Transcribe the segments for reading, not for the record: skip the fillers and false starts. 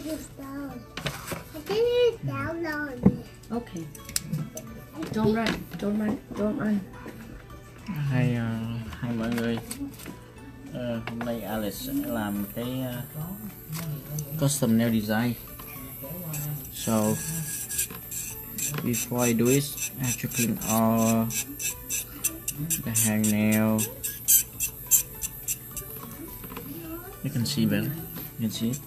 Okay. Don't run, don't run, don't run. Hai mọi người, hôm nay Alex sẽ làm cái custom nail design. So before I do it, I have to clean all the hangnail. You can see better. You can see it.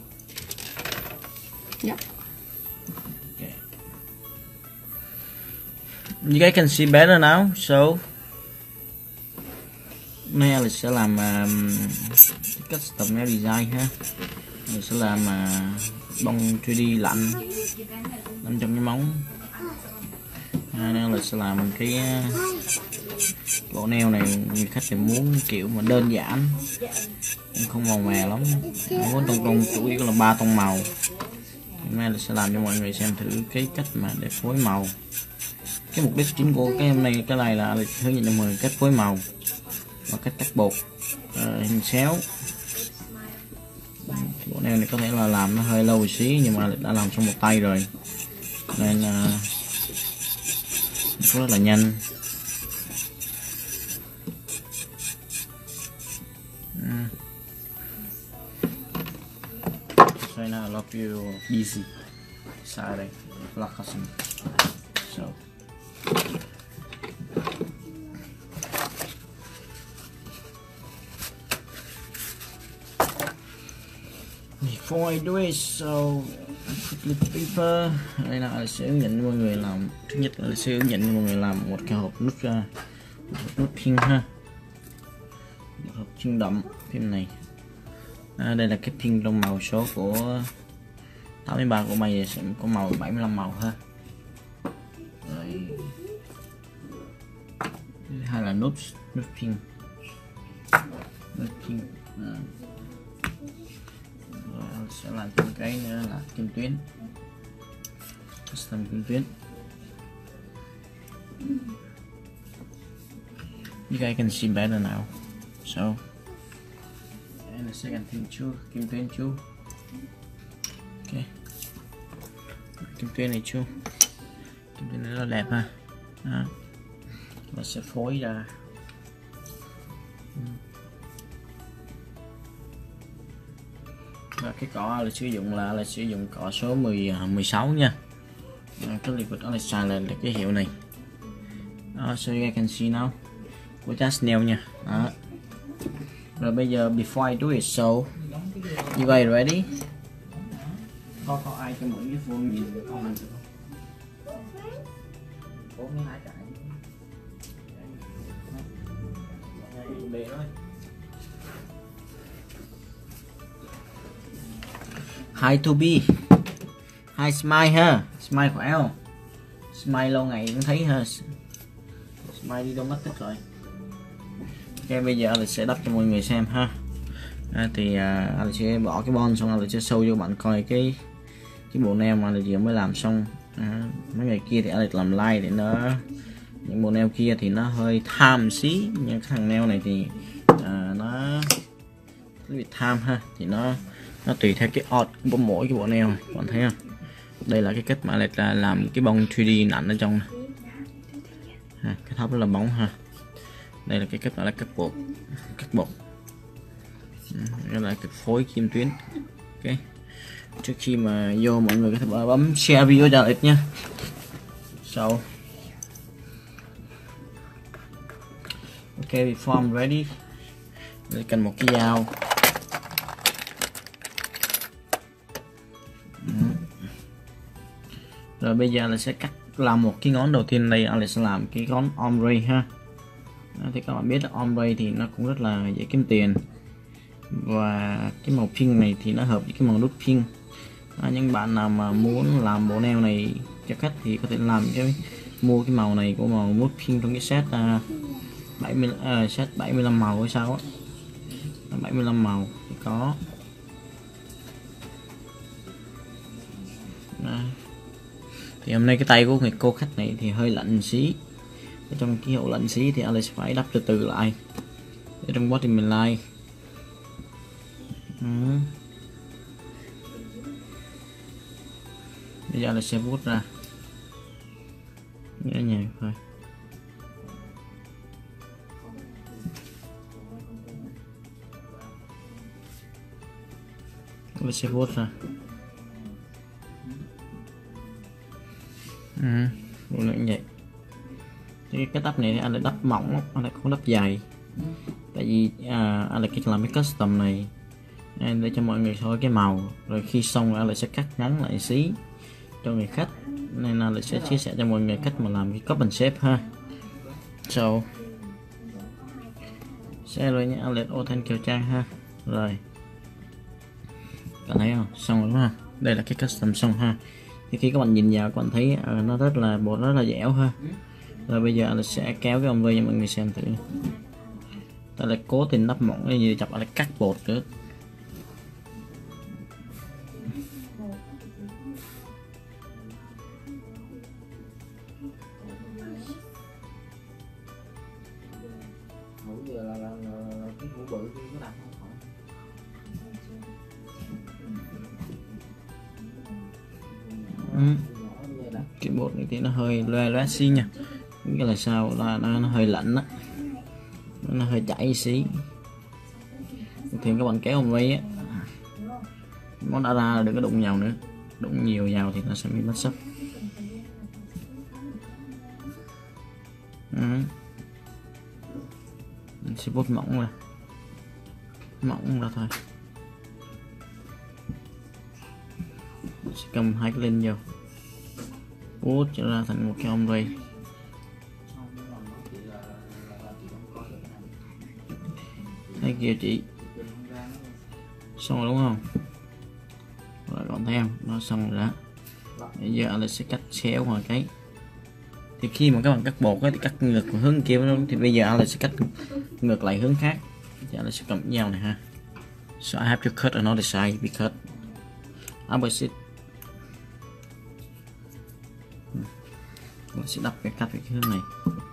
Yep. Okay. You guys can see better now. So nay Alex sẽ làm custom nail design ha. Mình sẽ làm bông 3D lạnh trong cái móng. Nên Alex sẽ làm cái bộ nail này, người khách thì muốn kiểu mà đơn giản, không màu mè lắm, không muốn tông chủ yếu là 3 tông màu. Hôm nay là sẽ làm cho mọi người xem thử cái cách mà để phối màu. Cái mục đích chính của cái hôm nay cái này là hướng dẫn cho mọi người cách phối màu và cách cắt bột hình xéo. Bộ nail này có thể là làm nó hơi lâu một xí nhưng mà đã làm xong một tay rồi nên rất là nhanh. So now I love you busy Saturday vlog custom. So before I do it, so quickly paper. Đây là sẽ hướng dẫn mọi người làm. Thứ nhất là sẽ hướng dẫn mọi người làm một cái hộp nút pin ha, một hộp pin đậm pin này. Đây là cái pin trong màu số của 83 của mày sẽ có màu 75 màu ha. Rồi hay là nút pin sẽ làm thêm cái nữa là kim tuyến, custom kim tuyến. You guys can see better now. So and the second thing too, kim tuyến chú. Okay, kim tuyến này chú, kim tuyến này rất đẹp ha. Đó. Và sẽ phối ra. Và cái cọ là sử dụng cọ số 16 nha. Cái liquid đó là xài là cái hiệu này. So you guys can see now của just nail nha. Đó. Rồi bây giờ before I do it, so you guys ready? Có ai cho mượn cái phone nhìn được không? Có mấy hai cái. Bề thôi. Hi to be, hi Smile ha, Smile của L, Smile lâu ngày cũng thấy ha, Smile đi đâu mất tích rồi. Ok, bây giờ mình sẽ đắp cho mọi người xem ha. Anh sẽ bỏ cái bon xong rồi sẽ show cho bạn coi cái bộ nail mà anh vừa mới làm xong. Mấy ngày kia thì anh làm like để nó, những bộ nail kia thì nó hơi tham xí, nhưng cái thằng nail này thì nó bị tham ha, thì nó tùy theo cái art của mỗi cái bộ nail này, bạn thấy không? Đây là cái cách mà lại là làm cái bông 3D nặng ở trong này. Cái thóc rất là bóng ha. Đây là cái cách là cắt bột. Đây là cái phối kim tuyến. Ok, trước khi mà vô mọi người có thể bấm share video cho ít nha. So ok, before I'm ready, tôi cần một cái dao. Rồi bây giờ là sẽ làm một cái ngón đầu tiên. Đây anh sẽ làm cái ngón ombre ha. Đó, thì các bạn biết là ombre thì nó cũng rất là dễ kiếm tiền, và cái màu pink này thì nó hợp với cái màu nút pink. Những bạn nào mà muốn làm bộ nail này cho khách thì có thể mua cái màu này của màu nút pink trong cái set 75 màu hay sao á, 75 màu thì có. Đó. Thì hôm nay cái tay của người cô khách này thì hơi lạnh xí. Ở trong cái hậu lạnh xí thì Alex phải đắp từ từ lại ở trong quá trình mình like. Bây giờ là sẽ vuốt ra nhẹ nhàng thôi. Mình sẽ vuốt ra. Vuốt như vậy. Cái đắp này anh lại đắp mỏng, anh lại không đắp dày. Tại vì anh lại làm cái custom này để cho mọi người thôi cái màu, rồi khi xong anh lại sẽ cắt ngắn lại xí cho người khách, nên anh lại sẽ chia sẻ cho mọi người cách mà làm cái copy shape ha. So xe rồi nhé, anh lại ô thanh Kiều Trang ha. Rồi bạn thấy không, xong rồi đúng không, đây là cái custom xong ha. Thì khi các bạn nhìn vào các bạn thấy nó rất là bột, rất là dẻo ha. Rồi bây giờ anh sẽ kéo cái ông vây cho mọi người xem thử. Ta lại cố tình nắp mỏng như chập, lại cắt bột nữa. Cái hũ bự kia có đặt không? Cái bột này thì nó hơi loe loét xí nha. Cái là sao là nó hơi lạnh á, nó hơi chảy xí. Thì các bạn kéo ông vây á, nó đã ra đừng có đụng vào nữa, đụng nhiều vào thì nó sẽ bị mất sắc. Mình sẽ bút mỏng ra thôi. Mình sẽ cầm hai cái lên vô, bút cho ra thành một cái ông vây. Thấy kia chị, xong rồi đúng không? Rồi còn thấy không, nó xong rồi đó. Bây giờ anh sẽ cắt xéo ngoài cái. Thì khi mà các bạn cắt bột ấy, thì cắt ngược hướng kia thì bây giờ anh sẽ cắt ngược lại hướng khác. Thì anh sẽ cầm dao này ha. So I have to cut another side because opposite. Mình sẽ đắp cái cắt cái hướng này.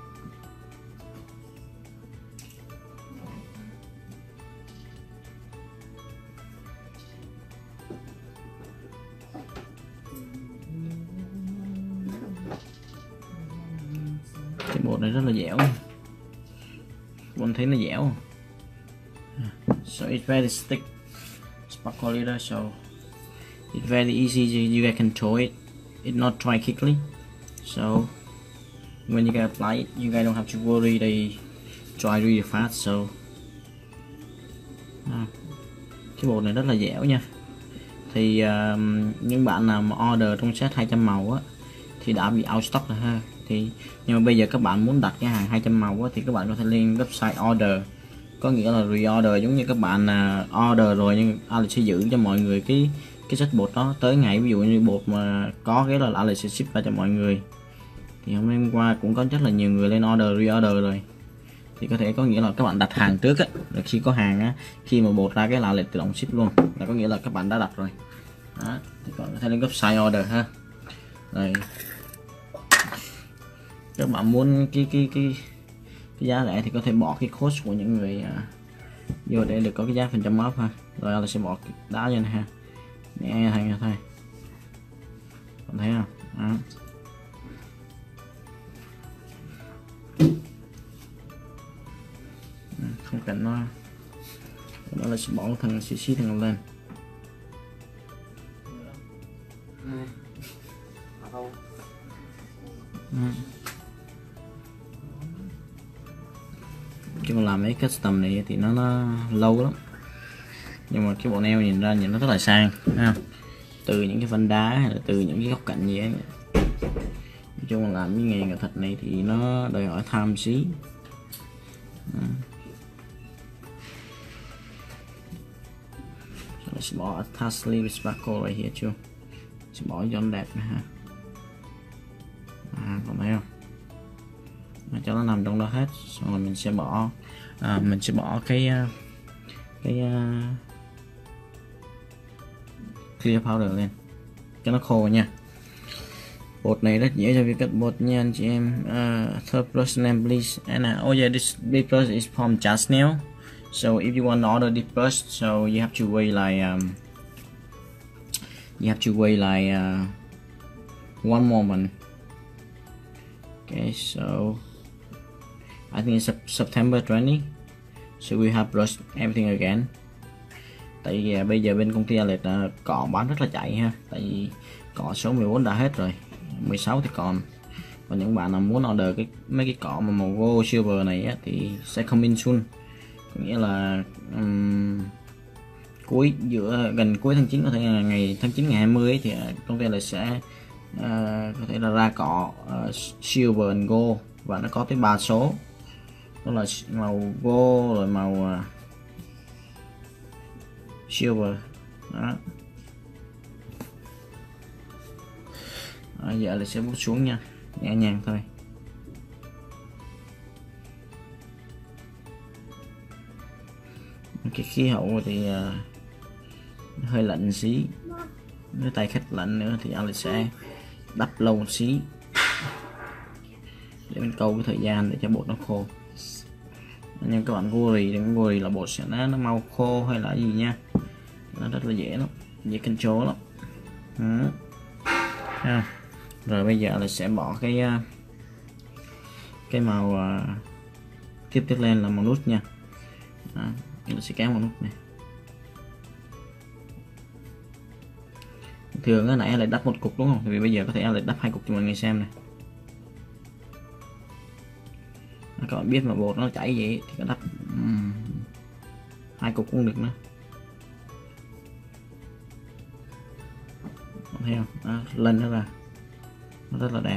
Cái bột này rất là dẻo, bạn thấy nó dẻo. So it's very stick, sparkle leader, so it's very easy, you guys control it, it's not dry quickly, so when you guys apply it, you guys don't have to worry they dry really fast. So cái bột này rất là dẻo nha. Thì những bạn nào mà order trong set 200 màu á thì đã bị out stock rồi ha. Thì nhưng mà bây giờ các bạn muốn đặt cái hàng 200 màu á, thì các bạn có thể lên website order, có nghĩa là reorder, giống như các bạn order rồi nhưng Alex sẽ giữ cho mọi người cái set bột đó tới ngày, ví dụ như bột mà có cái là Alex sẽ ship ra cho mọi người. Thì hôm qua cũng có rất là nhiều người lên order reorder rồi, thì có thể có nghĩa là các bạn đặt hàng trước á, rồi khi có hàng á, khi mà bột ra cái là Alex tự động ship luôn, là có nghĩa là các bạn đã đặt rồi đó. Thì còn có thể lên website order ha. Rồi các bạn muốn cái giá rẻ thì có thể bỏ cái code của những người vô để được có cái giá phần trăm off ha. Rồi là sẽ bỏ cái đá vô này ha, nhẹ thành thôi, bạn thấy không đó. Không cần nó, đó là sẽ bỏ thằng xí thằng lên. Chứ còn làm mấy custom này thì nó lâu lắm, nhưng mà cái bộ nail nhìn ra nhìn nó rất là sang ha. Từ những cái vân đá hay là từ những cái góc cạnh gì ấy, nói chung là làm cái nghề nghệ thuật này thì nó đòi hỏi tham xí. Sẽ bỏ attach sleeve sparkle right here chưa, sẽ bỏ cho nó đẹp nữa ha. Còn thấy không, cho nó nằm trong đó hết. Xong rồi mình sẽ bỏ cái clear powder lên cho nó khô nha. Bột này rất dễ cho việc cắt bột nha anh chị em. Third brush name please. And oh yeah, this big brush is from Just Nail. So if you want to order this brush, so you have to wait like one moment. Okay, so I think it's September 20, so we have rushed everything again. Tại vì bây giờ bên công ty Alex cọ bán rất là chạy ha, tại vì cọ số 14 đã hết rồi, 16 thì còn những bạn nào muốn order mấy cái cọ mà màu gold silver này á, thì sẽ coming soon, có nghĩa là gần cuối tháng 9, có thể là ngày tháng 9 ngày 20 ấy, thì công ty Alex sẽ có thể là ra cọ silver and gold, và nó có tới 3 số, đó là màu gold rồi màu silver đó. Giờ là sẽ bút xuống nha, nhẹ nhàng thôi. Cái khí hậu thì hơi lạnh xí, với tay khách lạnh nữa thì Alex sẽ đắp lâu một xí để mình câu cái thời gian để cho bột nó khô. Nhưng các bạn worry đừng worry là bột sẽ nó mau khô hay là gì nha, nó rất là dễ lắm, dễ control lắm. Rồi bây giờ là sẽ bỏ cái màu tiếp lên là màu nút nha. Mình sẽ kéo màu nút này. Thường cái nãy lại đắp một cục đúng không, thì bây giờ có thể lại đắp 2 cục cho mọi người xem này. Các bạn biết mà bột nó chảy vậy thì có đắp 2 cục cũng được nữa. Thấy không? Đó, lên nó ra nó rất là đẹp.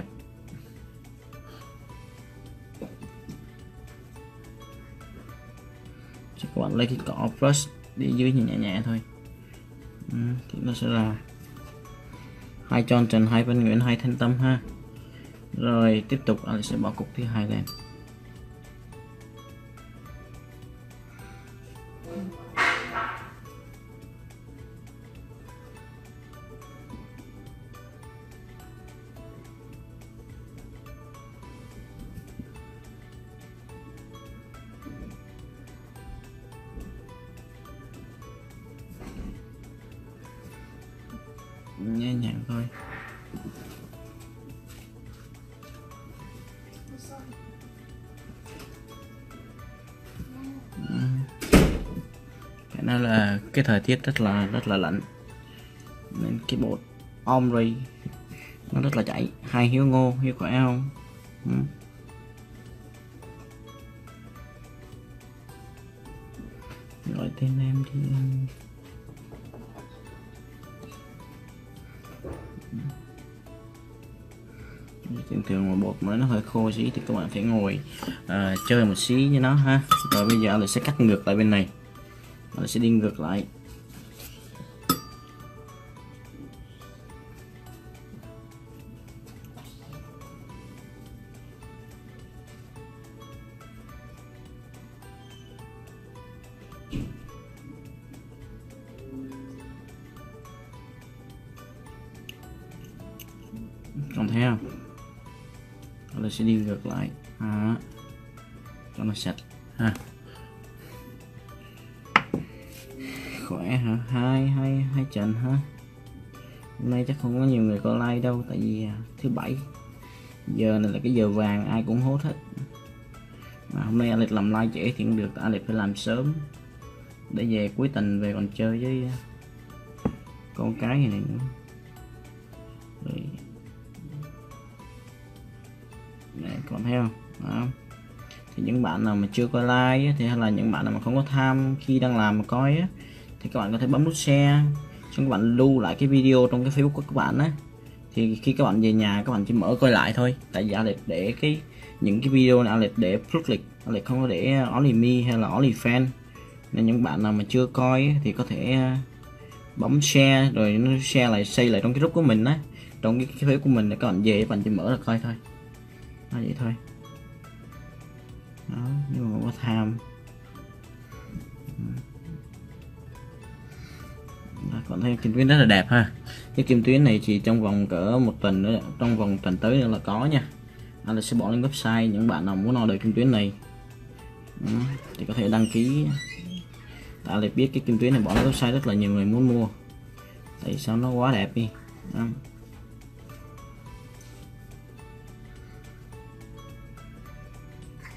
Chỉ các bạn lấy cái cọ brush đi dưới nhẹ nhẹ thôi, thì nó sẽ ra 2 John Trần, 2 Văn Nguyễn, 2 Thanh Tâm ha. Rồi tiếp tục anh sẽ bỏ cục thứ 2 lên. Nhẹ nhàng thôi. Cái đó là cái thời tiết rất là lạnh nên cái bột omri nó rất là chảy. Hai hiếu ngô, hiếu khỏe không? Gọi tên em thì thường mà bột mới nó hơi khô xí thì các bạn phải ngồi chơi một xí với nó ha. Rồi bây giờ là sẽ cắt ngược lại bên này, nó sẽ đi ngược lại. Còn thấy không? Nó sẽ đi ngược lại cho nó sạch ha. Khỏe hả? Hai trận ha. Hôm nay chắc không có nhiều người coi like đâu, tại vì thứ bảy giờ này là cái giờ vàng, ai cũng hốt hết. Mà hôm nay Alex làm like trễ thì cũng được, Alex phải làm sớm để về cuối tuần về còn chơi với con cái này nữa. Rồi này, còn thấy không? Đó. Thì những bạn nào mà chưa coi like thì hay là những bạn nào mà không có tham khi đang làm mà coi á, thì các bạn có thể bấm nút share, xong các bạn lưu lại cái video trong cái Facebook của các bạn á, thì khi các bạn về nhà các bạn chỉ mở coi lại thôi. Tại vì Alex để những cái video này Alex để public, Alex không có để only me hay là only fan, nên những bạn nào mà chưa coi thì có thể bấm share rồi nó share lại, xây lại trong cái group của mình á, trong cái Facebook của mình, để các bạn về các bạn chỉ mở ra coi thôi. Đó, vậy thôi. Đó, nhưng mà không có tham. Đó, còn thấy kim tuyến rất là đẹp ha. Cái kim tuyến này thì trong vòng cỡ một tuần nữa, trong vòng tuần tới nữa là có nha. Anh sẽ bỏ lên website, những bạn nào muốn order kim tuyến này thì có thể đăng ký. Tại là biết cái kim tuyến này bỏ lên website rất là nhiều người muốn mua, tại sao nó quá đẹp đi. Đó.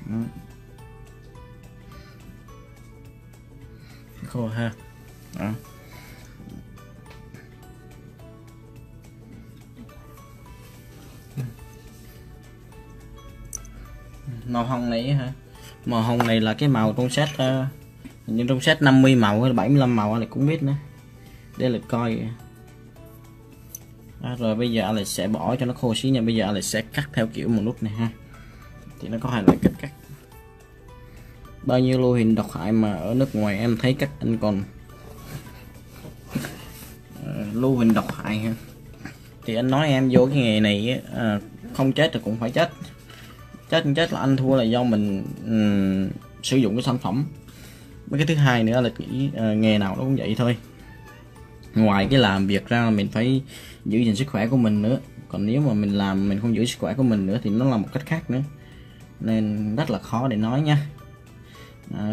Khô ha. Đó. Màu hồng này hả? Màu hồng này là cái màu trong set hình như trong set 50 màu hay 75 màu này cũng biết nữa. Để lịch coi. Đó, rồi bây giờ Alex sẽ bỏ cho nó khô xí nha. Bây giờ Alex sẽ cắt theo kiểu một nút này ha. Thì nó có hai loại cách cắt. Bao nhiêu lô hình độc hại mà ở nước ngoài em thấy các anh còn lưu hình độc hại ha. Thì anh nói em vô cái nghề này không chết thì cũng phải chết. Chết là anh thua là do mình sử dụng cái sản phẩm. Với cái thứ hai nữa là nghĩ nghề nào nó cũng vậy thôi. Ngoài cái làm việc ra là mình phải giữ gìn sức khỏe của mình nữa. Còn nếu mà mình làm mình không giữ sức khỏe của mình nữa thì nó là một cách khác nữa. Nên rất là khó để nói nha. Đó.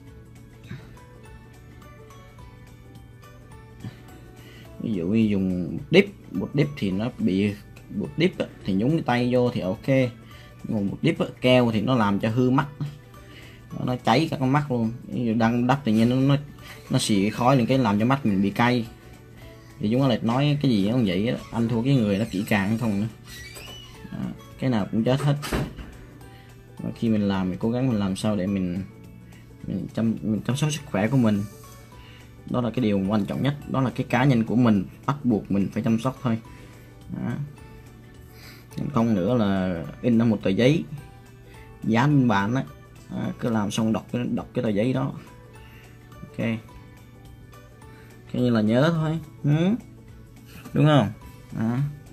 Ví dụ như dùng bột dip thì nó bị bột dip thì nhúng cái tay vô thì ok, còn bột dip keo thì nó làm cho hư mắt, nó cháy cả con mắt luôn. Ví dụ đang đắp tự nhiên nó xì khói lên cái làm cho mắt mình bị cay. Thì chúng ta lại nói cái gì không vậy đó. Anh thua cái người nó kỹ càng không nữa. Đó. Cái nào cũng chết hết. Và khi mình làm mình cố gắng mình làm sao để mình chăm sóc sức khỏe của mình. Đó là cái điều quan trọng nhất. Đó là cái cá nhân của mình, bắt buộc mình phải chăm sóc thôi. Đó. Không nữa là in ra một tờ giấy dán bên bàn á, cứ làm xong đọc cái tờ giấy đó. Ok, cái như là nhớ thôi. Đúng không? Đó.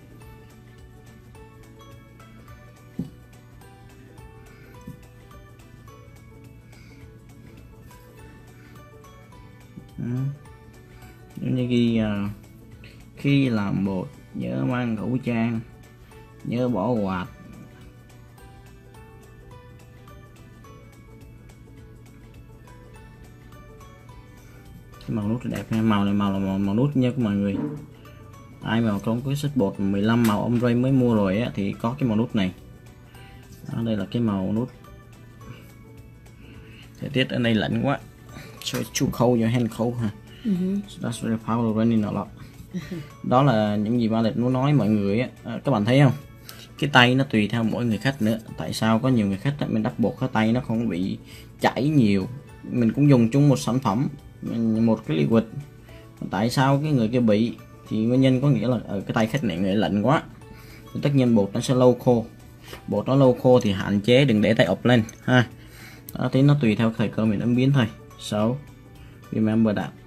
Giống như ghi khi làm bột nhớ mang khẩu trang, nhớ bỏ quạt. Cái màu nút đẹp nha. Màu này màu nút nha của mọi người. Ai mà có cái set bột 15 màu ông Ray mới mua rồi á thì có cái màu nút này. Đó, đây là cái màu nút. Thời tiết ở đây lạnh quá. So it's too cold, your hand cold ha. So that's very powerful running a lot. Đó là những gì Alex muốn nói mọi người á. Các bạn thấy không? Cái tay nó tùy theo mỗi người khách nữa. Tại sao có nhiều người khách mình đắp bột cái tay nó không bị chảy nhiều. Mình cũng dùng chung một sản phẩm, một cái liquid. Tại sao cái người kia bị? Thì nguyên nhân có nghĩa là ở cái tay khách này người lạnh quá. Thì tất nhiên bột nó sẽ lâu khô. Bột nó lâu khô thì hạn chế đừng để tay ụp lên ha. Đó, thì nó tùy theo thời cơ mình ứng biến thôi. So remember that.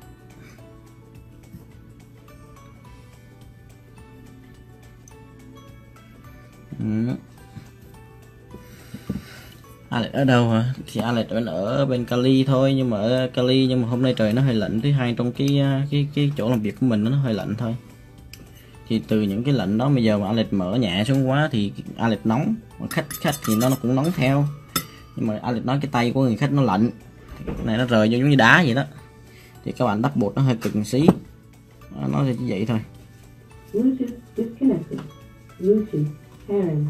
Alex ở đâu hả? Thì Alex ở bên Cali thôi, nhưng mà ở Cali nhưng mà hôm nay trời nó hơi lạnh. Thứ hai trong cái chỗ làm việc của mình nó hơi lạnh thôi. Thì từ những cái lạnh đó bây giờ mà Alex mở nhẹ xuống quá thì Alex nóng, mà khách thì nó cũng nóng theo. Nhưng mà Alex nói cái tay của người khách nó lạnh, cái này nó rời vô giống như đá vậy đó. Thì các bạn đắp bột nó hơi cực một xí. Nó chỉ vậy thôi. Bluetooth disconnected. Bluetooth pairing.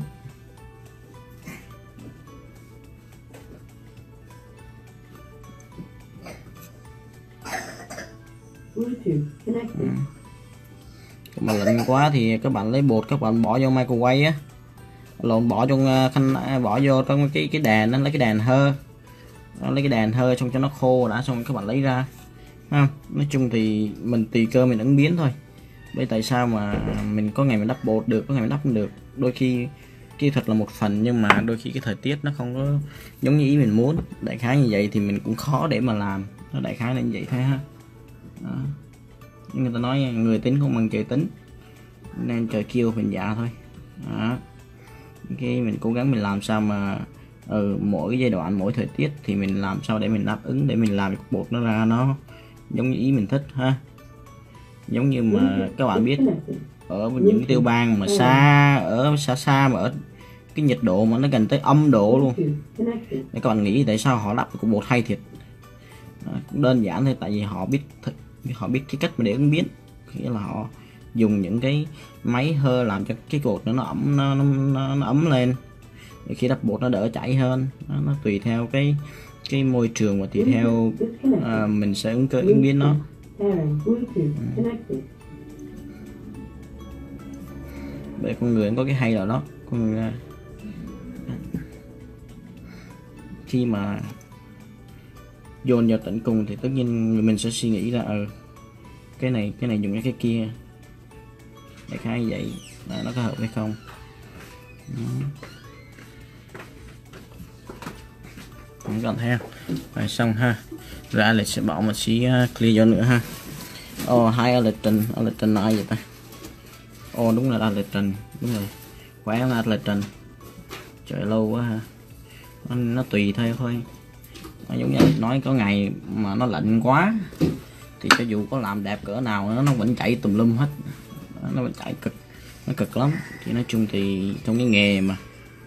Bluetooth connected. Mà lạnh quá thì các bạn lấy bột các bạn bỏ vô microwave á, lộn bỏ trong khăn, bỏ vô trong cái đàn, nó lấy cái đàn hơ, lấy cái đàn hơ xong cho nó khô đã, xong các bạn lấy ra. Không? Nói chung thì mình tùy cơ mình ứng biến thôi. Bởi tại sao mà mình có ngày mình đắp bột được, có ngày mình đắp không được. Đôi khi kỹ thuật là một phần, nhưng mà đôi khi cái thời tiết nó không có giống như ý mình muốn. Đại khái như vậy thì mình cũng khó để mà làm. Nó đại khái là như vậy thôi ha. Đó. Người ta nói người tính không bằng trời tính, nên trời kêu mình dạ thôi. Đó. Cái mình cố gắng mình làm sao mà mỗi cái giai đoạn, mỗi thời tiết thì mình làm sao để mình đáp ứng, để mình làm cái bột nó ra nó giống như ý mình thích ha. Giống như mà các bạn biết ở những tiêu bang mà xa mà ở cái nhiệt độ mà nó gần tới âm độ luôn, để các bạn nghĩ tại sao họ đắp cái bột hay thiệt. Cũng đơn giản thôi, tại vì họ biết cái cách mà để ứng biến, nghĩa là họ dùng những cái máy hơ làm cho cái bột nó ấm lên, Thì khi đắp bột nó đỡ chảy hơn. Nó tùy theo cái môi trường và tùy theo mình sẽ ứng biến nó. Bởi con người có cái hay nào đó, con người khi mà dồn vào tận cùng thì tất nhiên mình sẽ suy nghĩ là cái này dùng cái kia, đại khái vậy nó có hợp hay không. Không cần theo rồi xong ha. Rồi Alex sẽ bỏ một xí clear vô nữa ha. Hai Allerton ai vậy ta? Đúng là Allerton, đúng rồi, khỏe là Allerton. Trời lâu quá ha. Nó tùy thôi. Nó giống như nói có ngày mà nó lạnh quá thì cho dù có làm đẹp cỡ nào nó vẫn chảy tùm lum hết, nó vẫn chảy cực, nó cực lắm. Thì nói chung thì trong cái nghề mà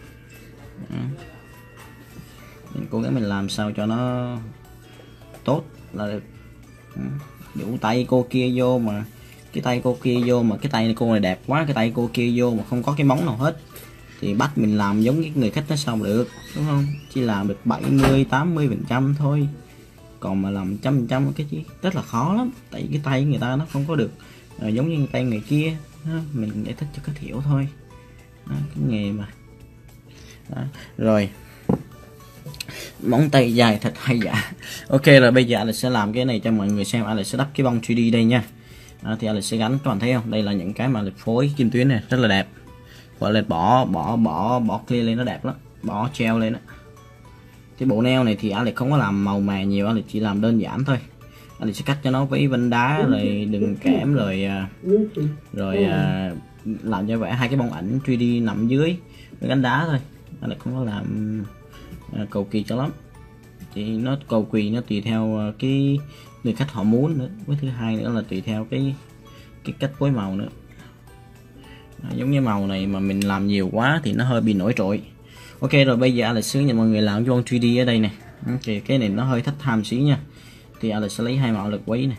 mình cố gắng mình làm sao cho nó tốt là được. Dụ tay cô kia vô mà cái tay cô kia vô mà cái tay cô này đẹp quá, cái tay cô kia vô mà không có cái móng nào hết thì bắt mình làm giống cái người khách nó sao mà được, đúng không? Chỉ làm được 70-80% thôi, còn mà làm 100% cái chứ rất là khó lắm. Tại vì cái tay người ta nó không có được giống như tay người kia. Mình giải thích cho khách hiểu thôi. Cái nghề mà. Rồi móng tay dài thật hay dạ. Ok rồi, bây giờ Alex sẽ làm cái này cho mọi người xem. Alex sẽ đắp cái bông 3D đây nha. Thì Alex sẽ gắn, các bạn thấy không, đây là những cái mà Alex phối kim tuyến này rất là đẹp. Gọi là bỏ clear lên nó đẹp lắm, bỏ treo lên đó. Cái bộ nail này thì Alex không có làm màu mè nhiều, Alex chỉ làm đơn giản thôi. Alex sẽ cắt cho nó với vân đá rồi đường kẽm rồi làm cho vẽ hai cái bông ảnh 3D nằm dưới với gắn đá thôi. Alex không có làm cầu kỳ cho lắm. Thì nó cầu kỳ nó tùy theo cái người khách họ muốn nữa, với thứ hai nữa là tùy theo cái cách phối màu nữa. Giống như màu này mà mình làm nhiều quá thì nó hơi bị nổi trội. Ok rồi, bây giờ Alex hướng dẫn mọi người làm cái bông 3D ở đây này. Okay, cái này nó hơi thách tham xí nha. Thì Alex sẽ lấy hai màu lực quấy này.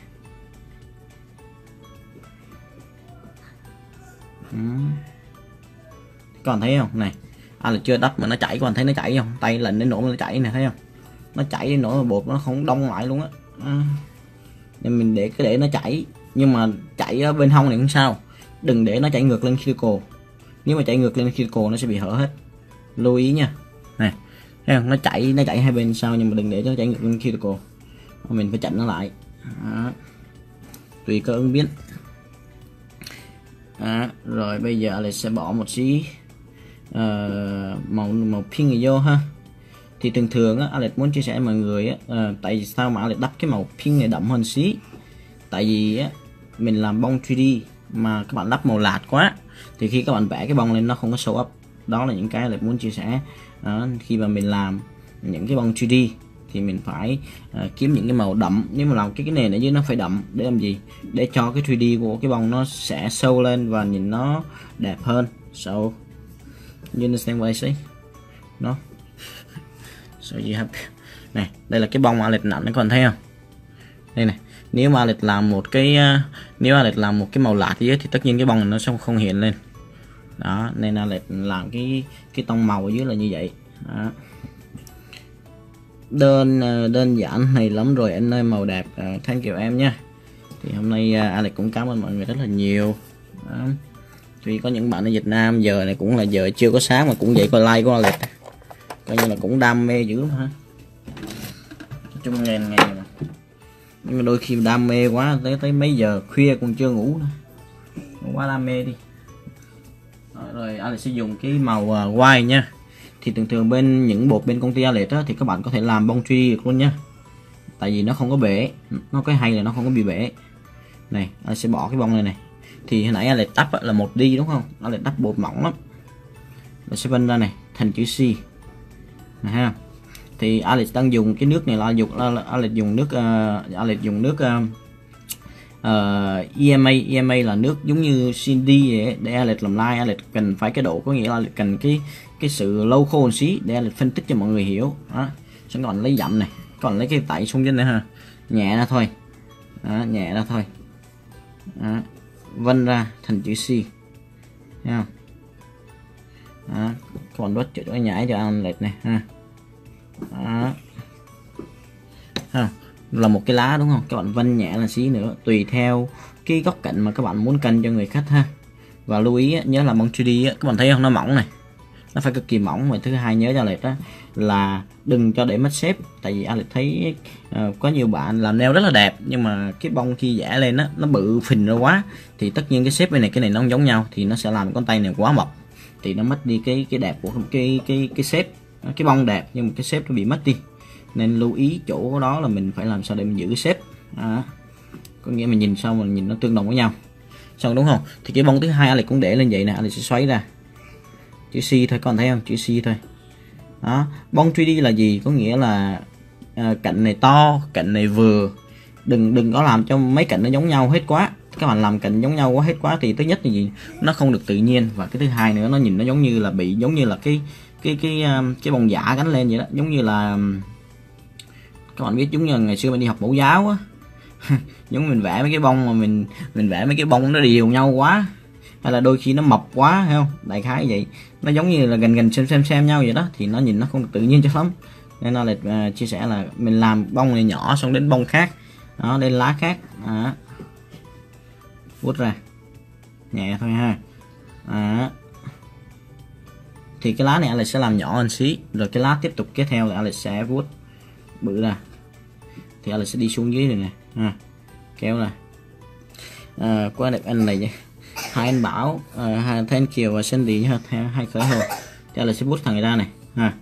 Còn thấy không này, Alex chưa đắp mà nó chảy, còn thấy nó chảy không, tay lệnh đến nổ nó chảy này, thấy không, nó chảy đến nỗi mà bột nó không đông lại luôn á. Nên mình để nó chảy, nhưng mà chảy ở bên hông này không sao, đừng để nó chảy ngược lên cuticle. Nếu mà chảy ngược lên cuticle nó sẽ bị hở hết, lưu ý nha. Này thấy không, nó chảy hai bên sau, nhưng mà đừng để nó chảy ngược lên cuticle, mình phải chặn nó lại. Tùy cơ ứng biến. Rồi bây giờ Alex sẽ bỏ một xí màu pink này vô ha. Thì thường thường á, Alex muốn chia sẻ với mọi người á, tại vì sao mà Alex đắp cái màu pink này đậm hơn xí. Tại vì á, mình làm bông 3D mà các bạn đắp màu lạt quá thì khi các bạn vẽ cái bông lên nó không có show up. Đó là những cái Alex muốn chia sẻ. Khi mà mình làm những cái bông 3D thì mình phải kiếm những cái màu đậm. Nếu mà làm cái nền ở dưới nó phải đậm để làm gì? Để cho cái 3D của cái bông nó sẽ sâu lên và nhìn nó đẹp hơn. So you understand what I say? No. So you have... Này, đây là cái bông mà Alex nặng, các bạn thấy không? Đây này, nếu mà Alex làm một cái màu lạt dưới thì tất nhiên cái bông này nó sẽ không hiện lên. Đó, nên Alex làm cái tông màu ở dưới là như vậy. Đó. Đơn giản này lắm rồi anh ơi, màu đẹp. Thank you em nha. Thì hôm nay Alex cũng cảm ơn mọi người rất là nhiều. Đó. Tuy có những bạn ở Việt Nam giờ này cũng là giờ chưa có sáng mà cũng vậy coi like của Alex, coi như là cũng đam mê dữ lắm ha. Nói chung ngày mà. Nhưng mà đôi khi đam mê quá tới mấy giờ khuya còn chưa ngủ nữa, quá đam mê đi. Rồi Alex sẽ dùng cái màu white nha. Thì thường bên những bột bên công ty Alex á, thì các bạn có thể làm bông 3D được luôn nha. Tại vì nó không có bể, nó cái hay là nó không có bị bể. Này, Alex sẽ bỏ cái bông này này. Thì hồi nãy Alex đắp là 1D đúng không? Alex đắp bột mỏng lắm. Nó sẽ vân ra này thành chữ C. Này ha. Thì Alex đang dùng cái nước này là Alex dùng nước EMA là nước giống như Cindy vậy. Để Alex làm like Alex cần phải cái độ, có nghĩa là Alex cần cái sự lâu khô một xí để Alex phân tích cho mọi người hiểu. Đó. Xong còn lấy dặm này, còn lấy cái tay xuống trên đây ha, nhẹ ra thôi. Đó, nhẹ ra thôi. Đó. Vân ra thành chữ C, thấy không? Đó. các bạn bớt chỗ nhảy cho Alex này ha. Đó. Ha. Là một cái lá đúng không, các bạn vân nhẹ là xí nữa tùy theo cái góc cạnh mà các bạn muốn cân cho người khách ha. Và lưu ý nhớ là bông 3D các bạn thấy không, nó mỏng này, nó phải cực kỳ mỏng. Và thứ hai nhớ cho Alex đó là đừng cho để mất shape, tại vì Alex thấy có nhiều bạn làm nail rất là đẹp nhưng mà cái bông khi vẽ lên đó, nó bự phình ra quá thì tất nhiên cái shape này cái này nó không giống nhau thì nó sẽ làm con tay này quá mập thì nó mất đi cái đẹp của cái shape. Cái bông đẹp nhưng mà cái shape nó bị mất đi, nên lưu ý chỗ đó là mình phải làm sao để mình giữ cái shape. Có nghĩa mình nhìn sao mà nhìn nó tương đồng với nhau xong đúng không. Thì cái bông thứ hai Alex cũng để lên vậy nè, Alex sẽ xoáy ra chữ C thôi, còn thấy không, chữ C thôi. Đó, bông 3D là gì, có nghĩa là cạnh này to, cạnh này vừa, đừng có làm cho mấy cạnh nó giống nhau hết quá. Các bạn làm cạnh giống nhau quá hết quá thì thứ nhất là gì, nó không được tự nhiên, và cái thứ hai nữa nó nhìn nó giống như là bị giống như là cái bông giả gắn lên vậy đó, giống như là các bạn biết giống như là ngày xưa mình đi học mẫu giáo á giống mình vẽ mấy cái bông mà mình vẽ mấy cái bông nó đều nhau quá, hay là đôi khi nó mập quá, thấy không, đại khái vậy, nó giống như là gần xem nhau vậy đó thì nó nhìn nó không được tự nhiên cho lắm. Nên là chia sẻ là mình làm bông này nhỏ xong đến bông khác đó, đến lá khác đó. Vuốt ra nhẹ thôi ha. Đó. Thì cái lá này Alex sẽ làm nhỏ hơn xí, rồi cái lá tiếp tục kế theo là Alex sẽ vuốt bự ra, thì Alex sẽ đi xuống dưới này nè ha. Kéo ra quá đẹp anh này. Hai anh Bảo, Thanh Kiều và Cindy ha, hai khởi hồ thì Alex sẽ vuốt thằng người ra này ha.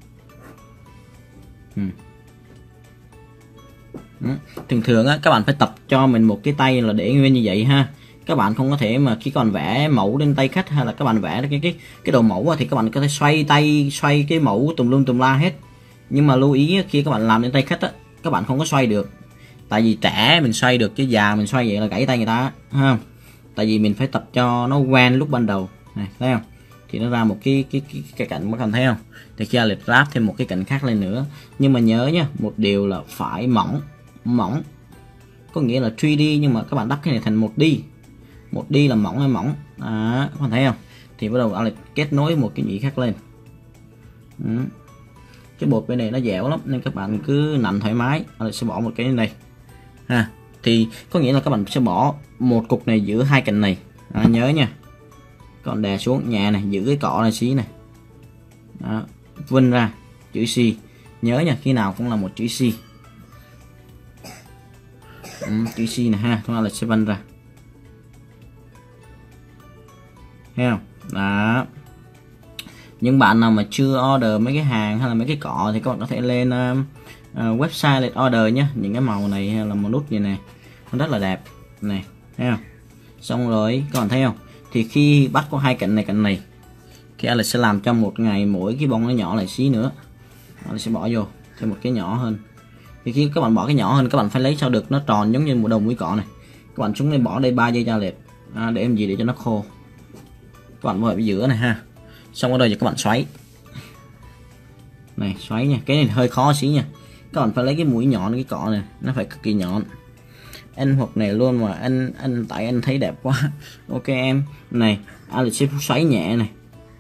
Thường thường á, các bạn phải tập cho mình một cái tay là để nguyên như vậy ha. Các bạn không có thể mà khi còn vẽ mẫu lên tay khách hay là các bạn vẽ cái đầu mẫu thì các bạn có thể xoay tay, xoay cái mẫu tùm lum tùm la hết. Nhưng mà lưu ý khi các bạn làm lên tay khách á, các bạn không có xoay được. Tại vì trẻ mình xoay được chứ già mình xoay vậy là gãy tay người ta ha. Tại vì mình phải tập cho nó quen lúc ban đầu này, thấy không, thì nó ra một cái cạnh, các bạn thấy không, thì khi Alex ráp thêm một cái cạnh khác lên nữa. Nhưng mà nhớ nhá, một điều là phải mỏng, có nghĩa là 3D nhưng mà các bạn đắp cái này thành 1D. 1D là mỏng hay mỏng đó, các bạn thấy không, thì bắt đầu Alex kết nối một cái nhị khác lên. Cái bột bên này nó dẻo lắm nên các bạn cứ nặn thoải mái. Alex sẽ bỏ một cái lên đây ha. Thì có nghĩa là các bạn sẽ bỏ một cục này giữa hai cạnh này nhớ nha. Còn đè xuống nhẹ này, giữ cái cọ này xí này đó, vươn ra chữ C, nhớ nha, khi nào cũng là một chữ C. Chữ C này ha, chúng ta là sẽ vân ra, thấy không đó. Những bạn nào mà chưa order mấy cái hàng hay là mấy cái cọ thì các bạn có thể lên website để order nhé. Những cái màu này hay là màu nút như này nó rất là đẹp này, thấy không. Xong rồi các bạn thấy không, thì khi bắt có hai cạnh này thì Alex sẽ làm trong một ngày mỗi cái bông nó nhỏ lại xí nữa, Alex sẽ bỏ vô thêm một cái nhỏ hơn. Thì khi các bạn bỏ cái nhỏ hơn, các bạn phải lấy sao được nó tròn giống như một đầu mũi cọ này. Các bạn xuống đây bỏ đây 3 giây cho Alex để em gì để cho nó khô. Các bạn bỏ ở giữa này ha. Xong ở đây các bạn xoáy này, xoáy nha, cái này hơi khó xí nha. Các bạn phải lấy cái mũi nhọn cái cọ này, nó phải cực kỳ nhọn. Anh hoặc này luôn mà anh tại anh thấy đẹp quá ok em này, Alex sẽ xoáy nhẹ này,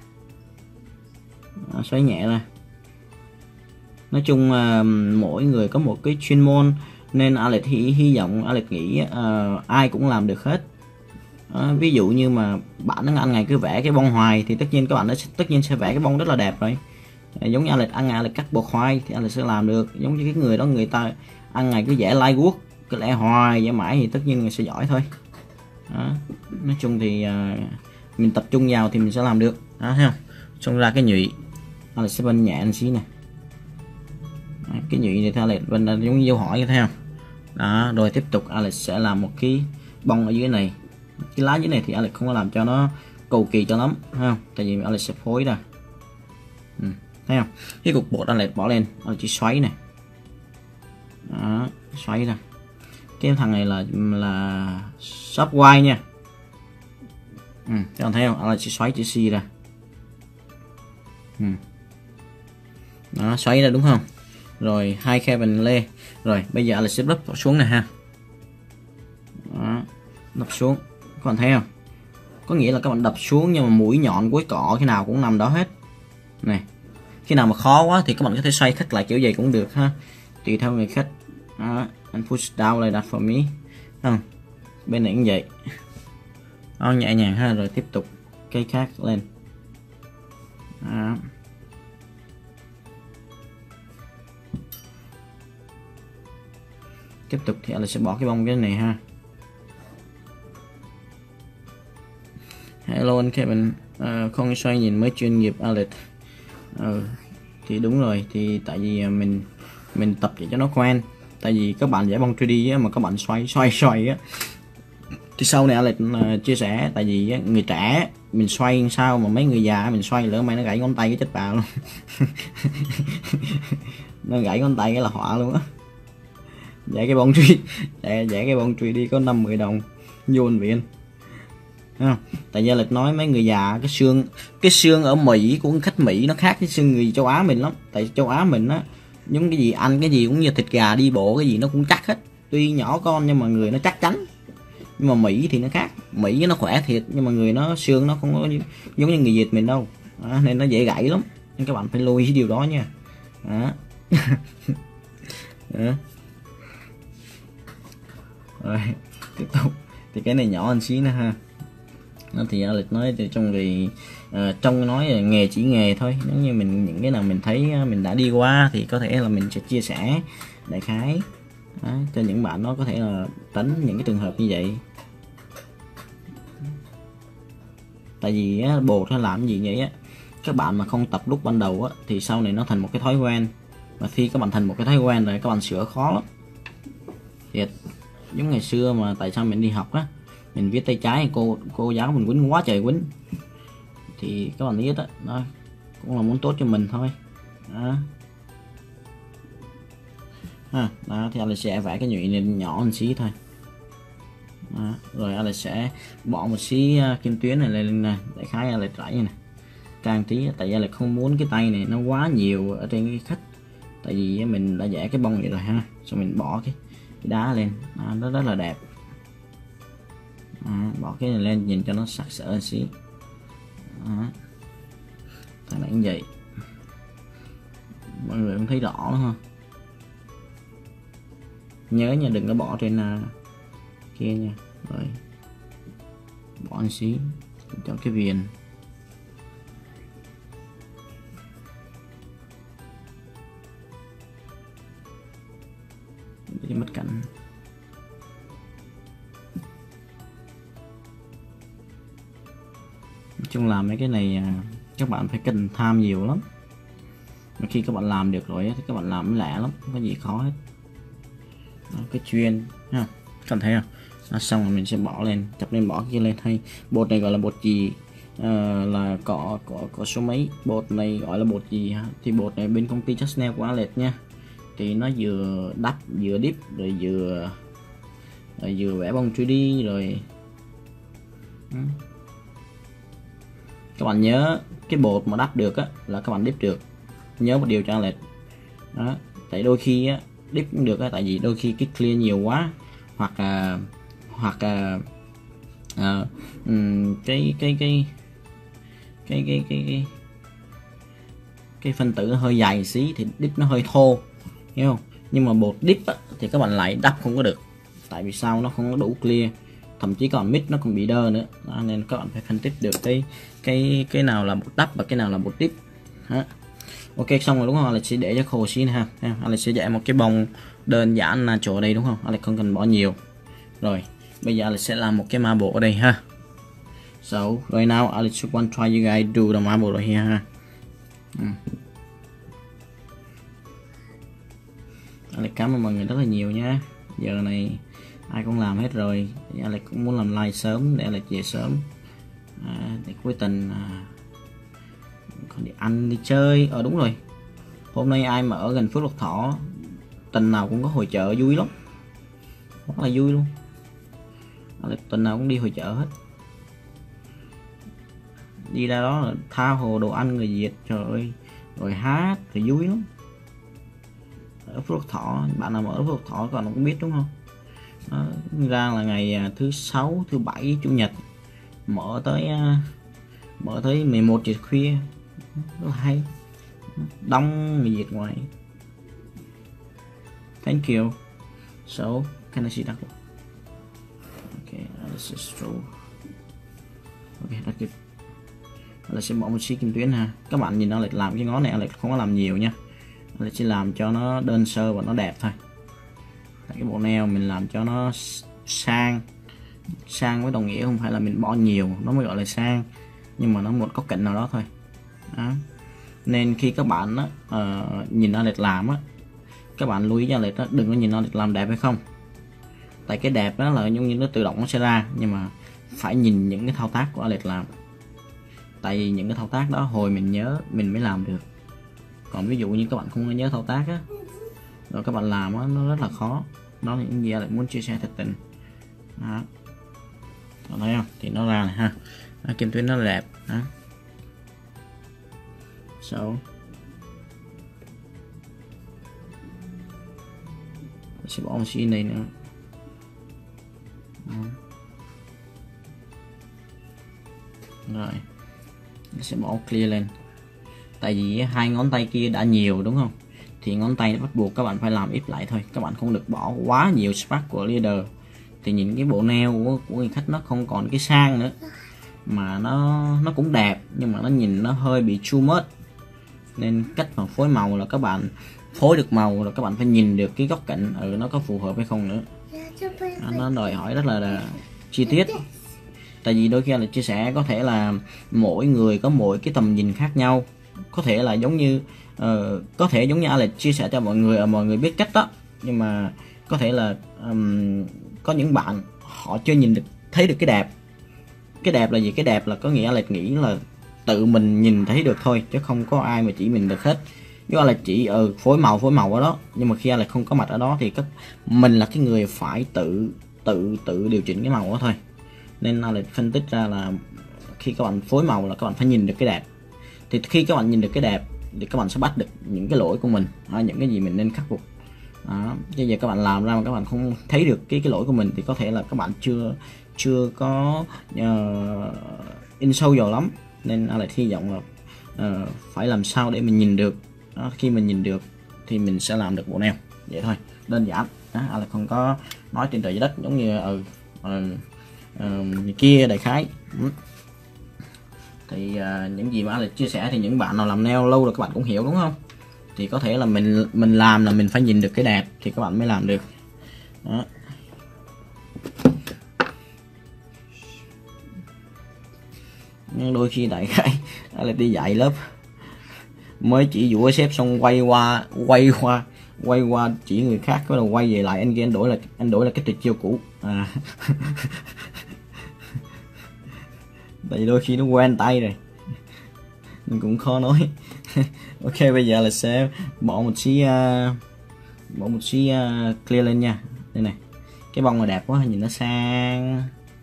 xoáy nhẹ ra. Nói chung mỗi người có một cái chuyên môn nên Alex hy vọng, Alex nghĩ ai cũng làm được hết. Ví dụ như mà bạn nó ăn ngày cứ vẽ cái bông hoài thì tất nhiên các bạn sẽ vẽ cái bông rất là đẹp rồi. Giống như Alex ăn ngày Alex cắt bột khoai thì Alex sẽ làm được. Giống như cái người đó, người ta ăn ngày cứ vẽ lai guốc, cứ lẽ hoài vẽ mãi thì tất nhiên người sẽ giỏi thôi đó. Nói chung thì mình tập trung vào thì mình sẽ làm được đó, thấy không. Xong ra cái nhụy Alex sẽ bên nhẹ một xí nè, cái nhụy này theo Alex bên giống như dấu hỏi thấy không đó. Rồi tiếp tục Alex sẽ làm một cái bông ở dưới này. Cái lá dưới này thì Alex không có làm cho nó cầu kỳ cho lắm, thấy không, tại vì Alex sẽ phối ra thấy không. Cái cục bột Alex bỏ lên, Alex chỉ xoáy này đó, xoáy ra. Cái thằng này là shop white nha. Các bạn thấy không, Alex chỉ xoáy chữ C ra đó, xoáy ra đúng không. Rồi hai Kevin Lê. Rồi bây giờ Alex sẽ đắp xuống này ha đó, đập xuống. Các bạn thấy không, có nghĩa là các bạn đập xuống nhưng mà mũi nhọn cuối cọ cái nào cũng nằm đó hết này. Khi nào mà khó quá thì các bạn có thể xoay khắc lại kiểu gì cũng được ha, tùy theo người khắc. And push down like that for me. Bên này cũng vậy. Nhẹ nhàng ha, rồi tiếp tục cây khác lên. Tiếp tục thì Alex sẽ bỏ cái bông cái này ha. Hello anh Kevin, không xoay nhìn mới chuyên nghiệp Alex. Thì đúng rồi, thì tại vì mình tập để cho nó quen. Tại vì các bạn vẽ bông 3D á, mà các bạn xoay á, thì sau này Alex chia sẻ, tại vì á, người trẻ mình xoay sao mà mấy người già mình xoay lỡ may nó gãy ngón tay cái chết bà luôn. Nó gãy ngón tay cái là họa luôn á. Vẽ cái bông 3D có 5-10 đồng vô viện. Tại vì Alex nói mấy người già cái xương ở Mỹ của khách Mỹ nó khác với xương người châu Á mình lắm. Tại châu Á mình á, những cái gì ăn cái gì cũng như thịt gà đi bộ cái gì nó cũng chắc hết, tuy nhỏ con nhưng mà người nó chắc chắn. Nhưng mà Mỹ thì nó khác, Mỹ nó khỏe thiệt nhưng mà người nó xương nó không có giống như người Việt mình đâu, nên nó dễ gãy lắm, nên các bạn phải lưu ý điều đó nha. Rồi tiếp tục thì cái này nhỏ hơn xí nữa ha. Thì Alex nói thì trong nói là nghề chỉ nghề thôi, nếu như mình những cái nào mình thấy mình đã đi qua thì có thể là mình sẽ chia sẻ đại khái cho những bạn nó có thể là tránh những cái trường hợp như vậy. Tại vì bột nó làm gì vậy á, các bạn mà không tập lúc ban đầu á thì sau này nó thành một cái thói quen, và khi các bạn thành một cái thói quen rồi các bạn sửa khó lắm. Thiệt, giống ngày xưa mà tại sao mình đi học á, mình viết tay trái cô giáo mình quýnh quá trời quýnh, thì các bạn biết đó, nó cũng là muốn tốt cho mình thôi. Đó thì Alex sẽ vẽ cái nhụy này nhỏ một xí thôi. Rồi Alex sẽ bỏ một xí kim tuyến này lên này, đại khái Alex rải như này trang trí, tại vì Alex không muốn cái tay này nó quá nhiều ở trên cái khách, tại vì mình đã vẽ cái bông vậy rồi ha, xong mình bỏ cái đá lên, nó rất là đẹp. Bỏ cái này lên nhìn cho nó sặc sỡ một xí. Thằng này cũng vậy, mọi người cũng thấy rõ đúng không? Nhớ nha, đừng có bỏ trên kia nha. Rồi bỏ một xí cho cái viền. Để mất cảnh. Nói chung làm mấy cái này các bạn phải cần tham nhiều lắm, mà khi các bạn làm được rồi thì các bạn làm nó lẹ lắm, không có gì khó hết. Cái chuyên ha, các bạn thấy không? Xong rồi mình sẽ bỏ lên, chập lên bỏ kia lên. Hay bột này gọi là bột gì, là có số mấy, bột này gọi là bột gì ha? Thì bột này bên công ty Just Nail của Alex nha, thì nó vừa đắp vừa dip rồi vừa vẽ bông 3D rồi. Các bạn nhớ cái bột mà đắp được á là các bạn dip được, nhớ một điều cho Alex đó. Tại đôi khi á dip cũng được á, tại vì đôi khi cái clear nhiều quá, hoặc cái phân tử nó hơi dày xí thì dip nó hơi thô, hiểu không? Nhưng mà bột dip á, thì các bạn lại đắp không có được, tại vì sao? Nó không có đủ clear, thậm chí còn mix nó còn bị đơ nữa đó, nên các bạn phải phân tích được cái nào là bột đắp và cái nào là bột dip. Ok, xong rồi đúng không? Alex sẽ để cho khô xí ha. Alex sẽ vẽ một cái bông đơn giản là chỗ đây đúng không? Alex không cần bỏ nhiều. Rồi bây giờ Alex sẽ làm một cái marble ở đây ha. So right now Alex want to try you guys do the marble right here ha. Alex cảm ơn mọi người rất là nhiều nha. Giờ này ai cũng làm hết rồi, Alex cũng muốn làm live sớm để Alex về sớm, để cuối tuần còn đi ăn đi chơi. Đúng rồi, hôm nay ai mà ở gần Phước Lộc Thọ tuần nào cũng có hội chợ vui lắm, rất là vui luôn. Tuần nào cũng đi hội chợ hết, đi ra đó là tha hồ đồ ăn người Việt, trời ơi, rồi hát thì vui lắm. Ở Phước Lộc Thọ, bạn nào mà ở Phước Lộc Thọ còn cũng biết đúng không? Đó, ra là ngày thứ sáu, thứ bảy, chủ nhật mở tới 11 giờ khuya, rất là hay. đóng người Việt ngoài. Thank you. So can I see that one? Okay, this is true. Okay, that's good. Là sẽ bỏ một xí kim tuyến ha. Các bạn nhìn nó lại làm cái ngón này lại không có làm nhiều nha, là chỉ làm cho nó đơn sơ và nó đẹp thôi. Tại cái bộ nail mình làm cho nó sang với đồng nghĩa không phải là mình bỏ nhiều nó mới gọi là sang, nhưng mà nó một góc cạnh nào đó thôi đó. Nên khi các bạn đó, nhìn Alex làm á, các bạn lưu ý cho Alex đó, đừng có nhìn Alex làm đẹp hay không, tại cái đẹp đó là giống như nó tự động nó sẽ ra, nhưng mà phải nhìn những cái thao tác của Alex làm, tại vì những cái thao tác đó hồi mình nhớ mình mới làm được. Còn ví dụ như các bạn không có nhớ thao tác á, rồi các bạn làm á, nó rất là khó. Đó là những gì Alex muốn chia sẻ thật tình đó. Còn thấy không, thì nó ra này ha, kim tuyến nó là đẹp đó. So sẽ bỏ một xí này nữa đó. Rồi sẽ bỏ clear lên, tại vì hai ngón tay kia đã nhiều đúng không, thì ngón tay bắt buộc các bạn phải làm ít lại thôi, các bạn không được bỏ quá nhiều spark của leader, thì nhìn cái bộ nail của người khách nó không còn cái sang nữa, mà nó cũng đẹp nhưng mà nó nhìn nó hơi bị too much. Nên cách mà phối màu là các bạn phối được màu rồi các bạn phải nhìn được cái góc cạnh nó có phù hợp hay không nữa. Nó đòi hỏi rất là chi tiết, tại vì đôi khi là chia sẻ có thể là mỗi người có mỗi cái tầm nhìn khác nhau, có thể là giống như Alex chia sẻ cho mọi người biết cách đó, nhưng mà có thể là có những bạn họ chưa thấy được cái đẹp. Cái đẹp là gì? Cái đẹp là có nghĩa Alex nghĩ là tự mình nhìn thấy được thôi, chứ không có ai mà chỉ mình được hết. Do là chỉ phối màu ở đó, nhưng mà khi Alex không có mặt ở đó thì mình là cái người phải tự điều chỉnh cái màu đó thôi. Nên Alex phân tích ra là khi các bạn phối màu là các bạn phải nhìn được cái đẹp, thì khi các bạn nhìn được cái đẹp thì các bạn sẽ bắt được những cái lỗi của mình, những cái gì mình nên khắc phục đó. Chứ giờ các bạn làm ra mà các bạn không thấy được cái lỗi của mình thì có thể là các bạn chưa có in sâu vào lắm. Nên Alex hy vọng là phải làm sao để mình nhìn được đó. Khi mình nhìn được thì mình sẽ làm được bộ nail vậy thôi, đơn giản đó. Alex không có nói trên trời dưới đất giống như kia đại khái. Thì những gì mà Alex chia sẻ thì những bạn nào làm nail lâu rồi các bạn cũng hiểu đúng không, thì có thể là mình làm là mình phải nhìn được cái đẹp thì các bạn mới làm được đó. Nhưng đôi khi đại khái Alex đi dạy lớp mới chỉ dụ sếp xong quay qua chỉ người khác, cái đầu quay về lại anh kia anh đổi là cái tuyệt chiêu cũ tại vì đôi khi nó quen tay rồi mình cũng khó nói ok, bây giờ là sẽ bỏ một xí clear lên nha. Đây này, cái bông này đẹp quá, nhìn nó sang.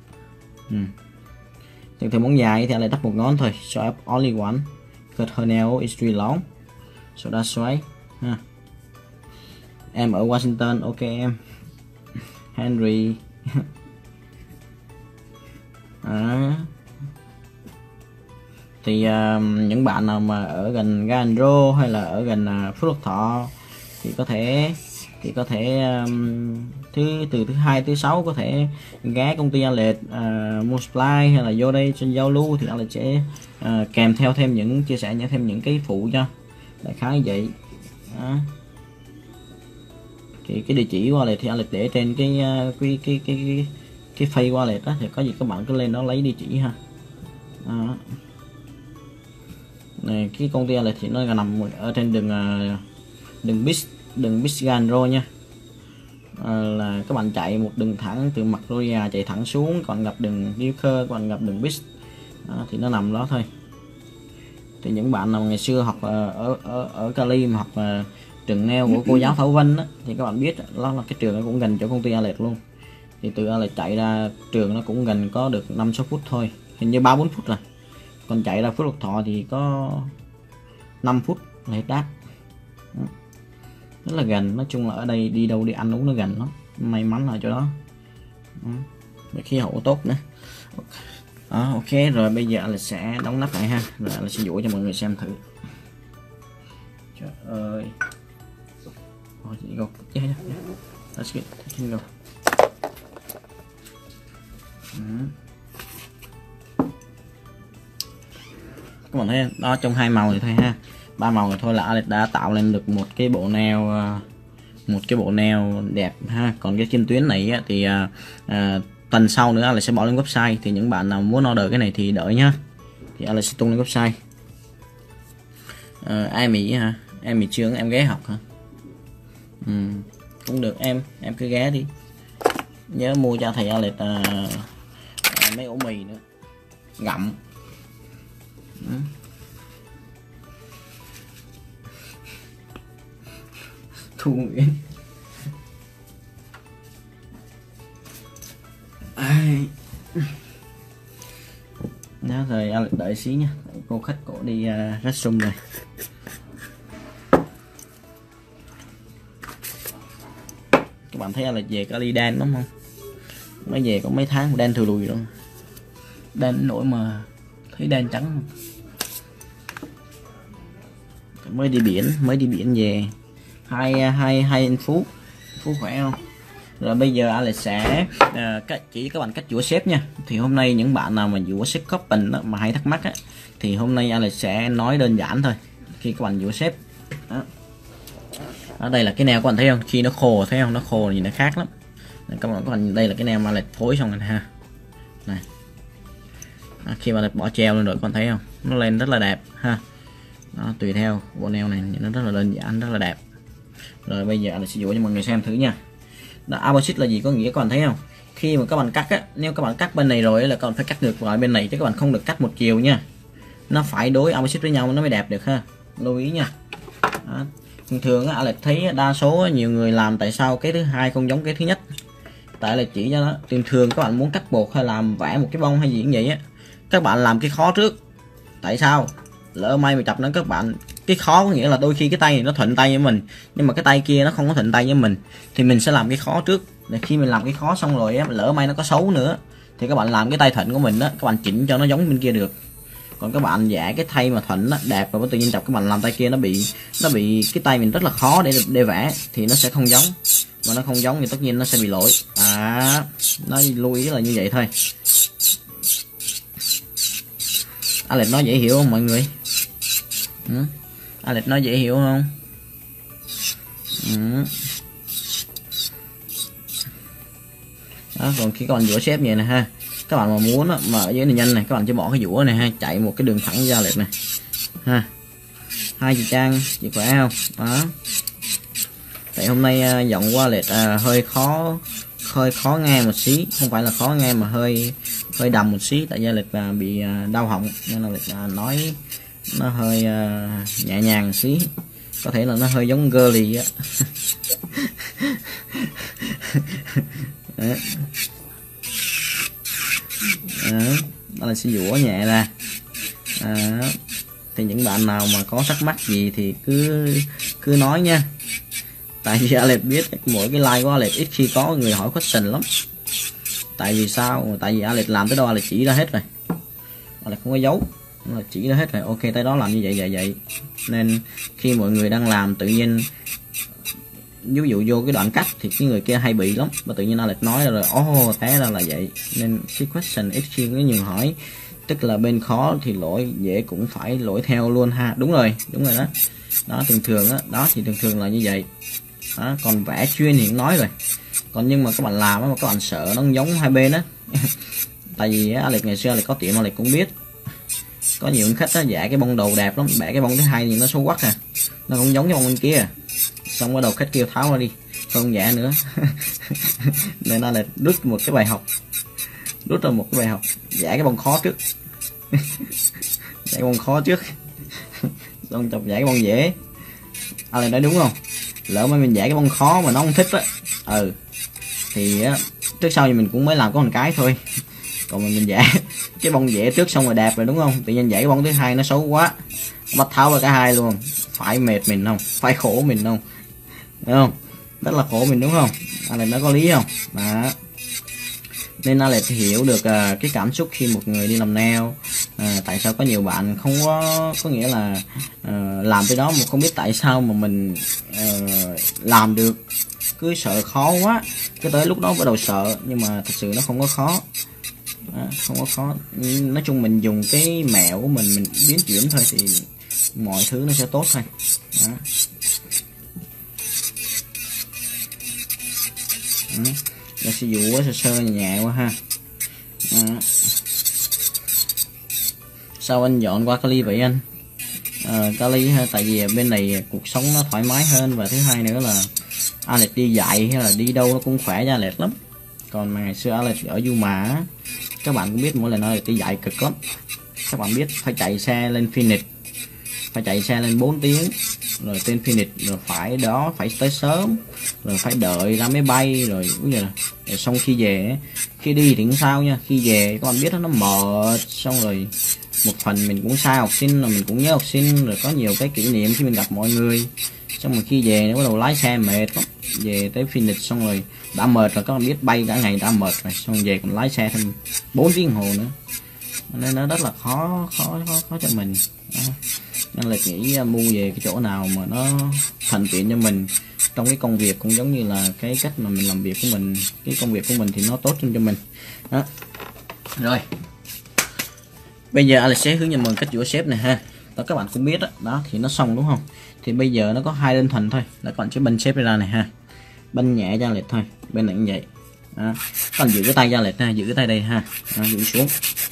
Thường muốn dài thì lại đắp một ngón thôi. So up only one, cut her nail is really long, so that's why ha. Em ở Washington, ok em. Henry thì những bạn nào mà ở gần ga Andro hay là ở gần Phước Lộc Thọ thì có thể từ thứ hai thứ sáu có thể ghé công ty Alex mua supply hay là vô đây trên giao lưu, thì Alex sẽ kèm theo thêm chia sẻ thêm những cái phụ cho đại khái vậy đó. Thì cái địa chỉ của Alex thì Alex để trên cái face của Alex đó, thì có gì các bạn cứ lên đó lấy địa chỉ ha đó. Này, cái công ty Alex thì nó nằm ở trên đường Bisgandro nha. Là các bạn chạy một đường thẳng từ Magnolia chạy thẳng xuống, còn gặp đường Dilker, còn gặp đường Bis thì nó nằm đó thôi. Thì những bạn nào ngày xưa học ở Cali mà học trường nail của cô giáo Thảo Vân á, thì các bạn biết đó là cái trường nó cũng gần chỗ công ty Alex luôn. Thì từ Alex chạy ra trường nó cũng gần có được 5-6 phút thôi, hình như 3-4 phút rồi. Còn chạy ra Phước Lộc Thọ thì có 5 phút là hết đát. Rất là gần, nói chung là ở đây đi đâu đi ăn uống nó gần lắm, may mắn ở chỗ đó. Khí hậu tốt nữa. Ok rồi, bây giờ là sẽ đóng nắp lại ha, rồi là sẽ dụ cho mọi người xem thử. ơi. Oh, you go. Yeah. That's good. You can go. Các bạn thấy đó, trong hai màu này thôi ha, ba màu này thôi là Alex đã tạo lên được một cái bộ nail đẹp ha. Còn cái kim tuyến này á, thì tuần sau nữa Alex sẽ bỏ lên website, thì những bạn nào muốn order cái này thì đợi nhá, thì Alex sẽ tung lên website. Ai Mỹ hả? Em Mỹ Trương, em ghé học hả? Cũng được, em cứ ghé đi, nhớ mua cho thầy Alex mấy ổ mì nữa ngậm. Thu Nguyễn. Đó rồi, Alex đợi xí nha, cô khách cổ đi restroom rồi. Các bạn thấy Alex về Cali đen đúng không? Mới về có mấy tháng đen thùi lùi rồi, đen đến nỗi mà thấy đen trắng. Mới đi biển về. Hai anh Phú khỏe không? Rồi bây giờ Alex sẽ chỉ các bạn cách rửa xếp nha. Thì hôm nay những bạn nào mà rửa xếp coping đó, mà hay thắc mắc á, thì hôm nay Alex sẽ nói đơn giản thôi. Khi các bạn rửa xếp đó. Ở đây là cái neo, các bạn thấy không? Khi nó khô, thấy không? Nó khô thì nó khác lắm. Các bạn đây là cái neo mà Alex phối xong rồi ha. Này. Khi mà Alex bỏ treo lên rồi, các bạn thấy không? Nó lên rất là đẹp ha. Đó, tùy theo bộ nail này nó rất là đơn giản, rất là đẹp. Rồi bây giờ Alex sẽ dụ cho mọi người xem thử nha. Opposite là gì, có nghĩa các bạn thấy không? Khi mà các bạn cắt á, nếu các bạn cắt bên này rồi là các bạn phải cắt ngược lại bên này, chứ các bạn không được cắt một chiều nha. Nó phải đối opposite với nhau nó mới đẹp được ha. Lưu ý nha. Đó. Thường á, Alex thấy đa số nhiều người làm tại sao cái thứ hai không giống cái thứ nhất. Tại là chỉ cho nó thường các bạn muốn cắt bột hay làm vẽ một cái bông hay gì cũng vậy á, các bạn làm cái khó trước. Tại sao? Lỡ may mà chập nó, các bạn cái khó có nghĩa là đôi khi cái tay này nó thuận tay với mình, nhưng mà cái tay kia nó không có thuận tay với mình, thì mình sẽ làm cái khó trước. Để khi mình làm cái khó xong rồi á, lỡ may nó có xấu nữa thì các bạn làm cái tay thuận của mình đó, các bạn chỉnh cho nó giống bên kia được. Còn các bạn vẽ cái tay mà thuận đó, đẹp và tự nhiên chập các bạn làm tay kia nó bị cái tay mình rất là khó để vẽ, thì nó sẽ không giống. Mà nó không giống thì tất nhiên nó sẽ bị lỗi. Nó lưu ý là như vậy thôi. Alex nói dễ hiểu không mọi người? Alex nói dễ hiểu không? Đó, còn khi các bạn dũa xếp vậy nè ha, các bạn mà muốn đó, mà ở dưới này nhanh này, các bạn chỉ bỏ cái dũa này ha, chạy một cái đường thẳng ra Alex này ha. Hai chị Trang, chị khỏe không? Đó. Tại hôm nay giọng qua Alex hơi khó nghe một xí, không phải là khó nghe mà hơi đầm một xí, tại vì Alex bị đau họng nên là Alex nói nó hơi nhẹ nhàng một xí, có thể là nó hơi giống girly á. Đó là sẽ dũa nhẹ ra. Thì những bạn nào mà có thắc mắc gì thì cứ nói nha. Tại vì Alex biết mỗi cái like của Alex ít khi có người hỏi question lắm. Tại vì sao? Tại vì Alex làm tới đâu Alex chỉ ra hết rồi, Alex không có giấu, là chỉ ra hết rồi. Ok, tới đó làm như vậy. Nên khi mọi người đang làm tự nhiên ví dụ vô cái đoạn cắt thì cái người kia hay bị lắm, và tự nhiên Alex nói rồi thế ra là vậy. Nên cái question ít khi có nhiều hỏi, tức là bên khó thì lỗi, dễ cũng phải lỗi theo luôn ha. Đúng rồi đó. Đó thường đó thì thường là như vậy. Đó, còn vẽ chuyên thì cũng nói rồi. Còn nhưng mà các bạn làm mà các bạn sợ nó giống hai bên á. Tại vì Alex ngày xưa Alex có tiệm, Alex cũng biết có nhiều khách á vẽ cái bông đầu đẹp lắm, vẽ cái bông thứ hai thì nó xấu quắc nó không giống cái bông bên kia, xong bắt đầu khách kêu tháo ra đi không vẽ nữa. Nên Alex rút ra một cái bài học, vẽ cái bông khó trước. Vẽ cái bông khó trước xong chọc vẽ cái bông dễ. Alex nói đúng không? Lỡ mà mình vẽ cái bông khó mà nó không thích á, thì á trước sau thì mình cũng mới làm có một cái thôi. Còn mình vẽ cái bông dễ trước xong rồi đẹp rồi đúng không, tự nhiên vẽ cái bông thứ hai nó xấu quá, bắt tháo ra cả hai luôn, phải mệt mình không, phải khổ mình không, đúng không? Rất là khổ mình đúng không? Alex nó có lý không? Đó. nên Alex hiểu được cái cảm xúc khi một người đi làm nail. Tại sao có nhiều bạn không có nghĩa là làm cái đó mà không biết tại sao mà mình làm được, cứ sợ khó quá, cái tới lúc đó bắt đầu sợ, nhưng mà thật sự nó không có khó. Không có khó, nói chung mình dùng cái mẹo của mình biến chuyển thôi thì mọi thứ nó sẽ tốt thôi. Nó sẽ dụ sơ sơ nhẹ quá ha. Sao anh dọn qua Cali vậy anh? Cali ha, tại vì bên này cuộc sống nó thoải mái hơn, và thứ hai nữa là Alex đi dạy hay là đi đâu nó cũng khỏe cho Alex lắm. Còn mà ngày xưa Alex ở Du Mà, các bạn cũng biết mỗi lần Alex đi dạy cực lắm. Các bạn biết phải chạy xe lên Phoenix, phải chạy xe lên 4 tiếng rồi trên Phoenix, rồi phải tới sớm, rồi phải đợi ra máy bay, rồi xong khi về, khi đi thì cũng sao nha, khi về các bạn biết nó mệt, xong rồi một phần mình cũng xa học sinh, rồi mình cũng nhớ học sinh, rồi có nhiều cái kỷ niệm khi mình gặp mọi người, xong rồi khi về nó bắt đầu lái xe mệt lắm. Về tới Phoenix xong rồi đã mệt rồi, các bạn biết bay cả ngày đã mệt rồi, xong về còn lái xe thêm 4 tiếng hồ nữa, nên nó rất là khó cho mình. Nên là nghĩ mua về cái chỗ nào mà nó thuận tiện cho mình trong cái công việc, cũng giống như là cái cách mà mình làm việc của mình, cái công việc của mình thì nó tốt hơn cho mình đó. Rồi bây giờ Alex sẽ hướng dẫn mình cách rửa xếp này ha. Đó, các bạn cũng biết đó, đó thì nó xong đúng không? Thì bây giờ nó có hai đơn thuần thôi, là các bạn sẽ banh xếp ra này ha, banh nhẹ ra Alex thôi, bên này cũng vậy đó. Các bạn giữ cái tay ra Alex ha, giữ cái tay đây ha, giữ xuống.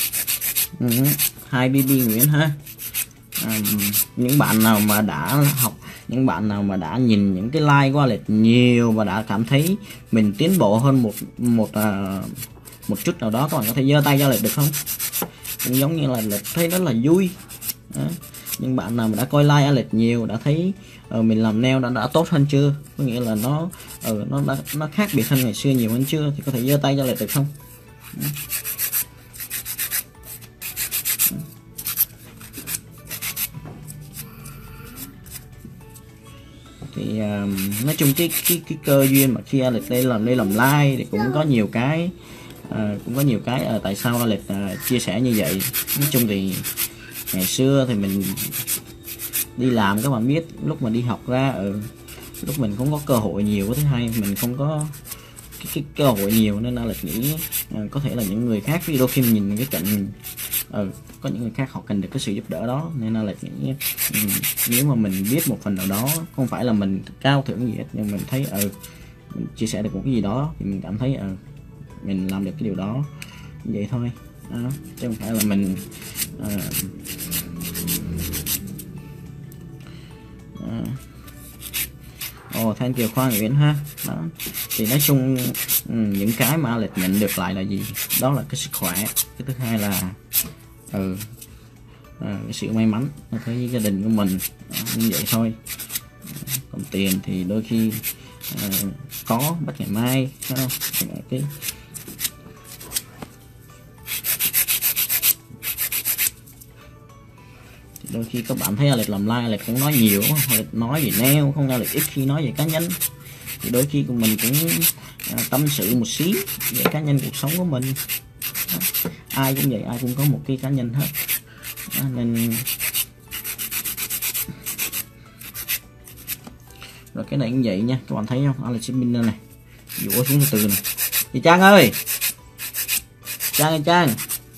2 BB Nguyễn ha. Những bạn nào mà đã học, những bạn nào mà đã nhìn những cái like của Alex nhiều và đã cảm thấy mình tiến bộ hơn một chút nào đó, các bạn có thể giơ tay cho Alex được không? Cũng giống như là Alex thấy rất là vui đó. Những bạn nào mà đã coi like Alex nhiều, đã thấy mình làm nail đã tốt hơn chưa, có nghĩa là nó khác biệt hơn ngày xưa nhiều hơn chưa, thì có thể giơ tay cho Alex được không? Thì nói chung cái cơ duyên mà khi Alex đây làm like thì cũng có nhiều cái tại sao Alex chia sẻ như vậy. Nói chung thì ngày xưa thì mình đi làm, các bạn biết lúc mà đi học ra lúc mình không có cơ hội nhiều, thứ hai mình không có cái cơ hội nhiều, nên Alex nghĩ có thể là những người khác, vì đôi khi mình nhìn cái cạnh có những người khác họ cần được cái sự giúp đỡ đó, nên Alex nghĩ nếu mà mình biết một phần nào đó, không phải là mình cao thượng gì hết, nhưng mình thấy mình chia sẻ được một cái gì đó thì mình cảm thấy mình làm được cái điều đó, vậy thôi đó, chứ không phải là mình thank you Khoa Nguyễn ha. Đó thì nói chung những cái mà Alex nhận được lại là gì, đó là cái sức khỏe, cái thứ hai là cái sự may mắn với gia đình của mình, như vậy thôi. Còn tiền thì đôi khi có bất ngày mai, không? Cái đôi khi các bạn thấy Alex làm like, Alex cũng nói nhiều, Alex nói về nail, không, Alex ít khi nói về cá nhân, thì đôi khi của mình cũng tâm sự một xí về cá nhân cuộc sống của mình. Ai cũng vậy, ai cũng có một cái cá nhân hết. Nên rồi cái này cũng vậy nha, các bạn thấy không, Alex sẽ pin lên này, dũa xuống từ này. Chị Trang ơi, Trang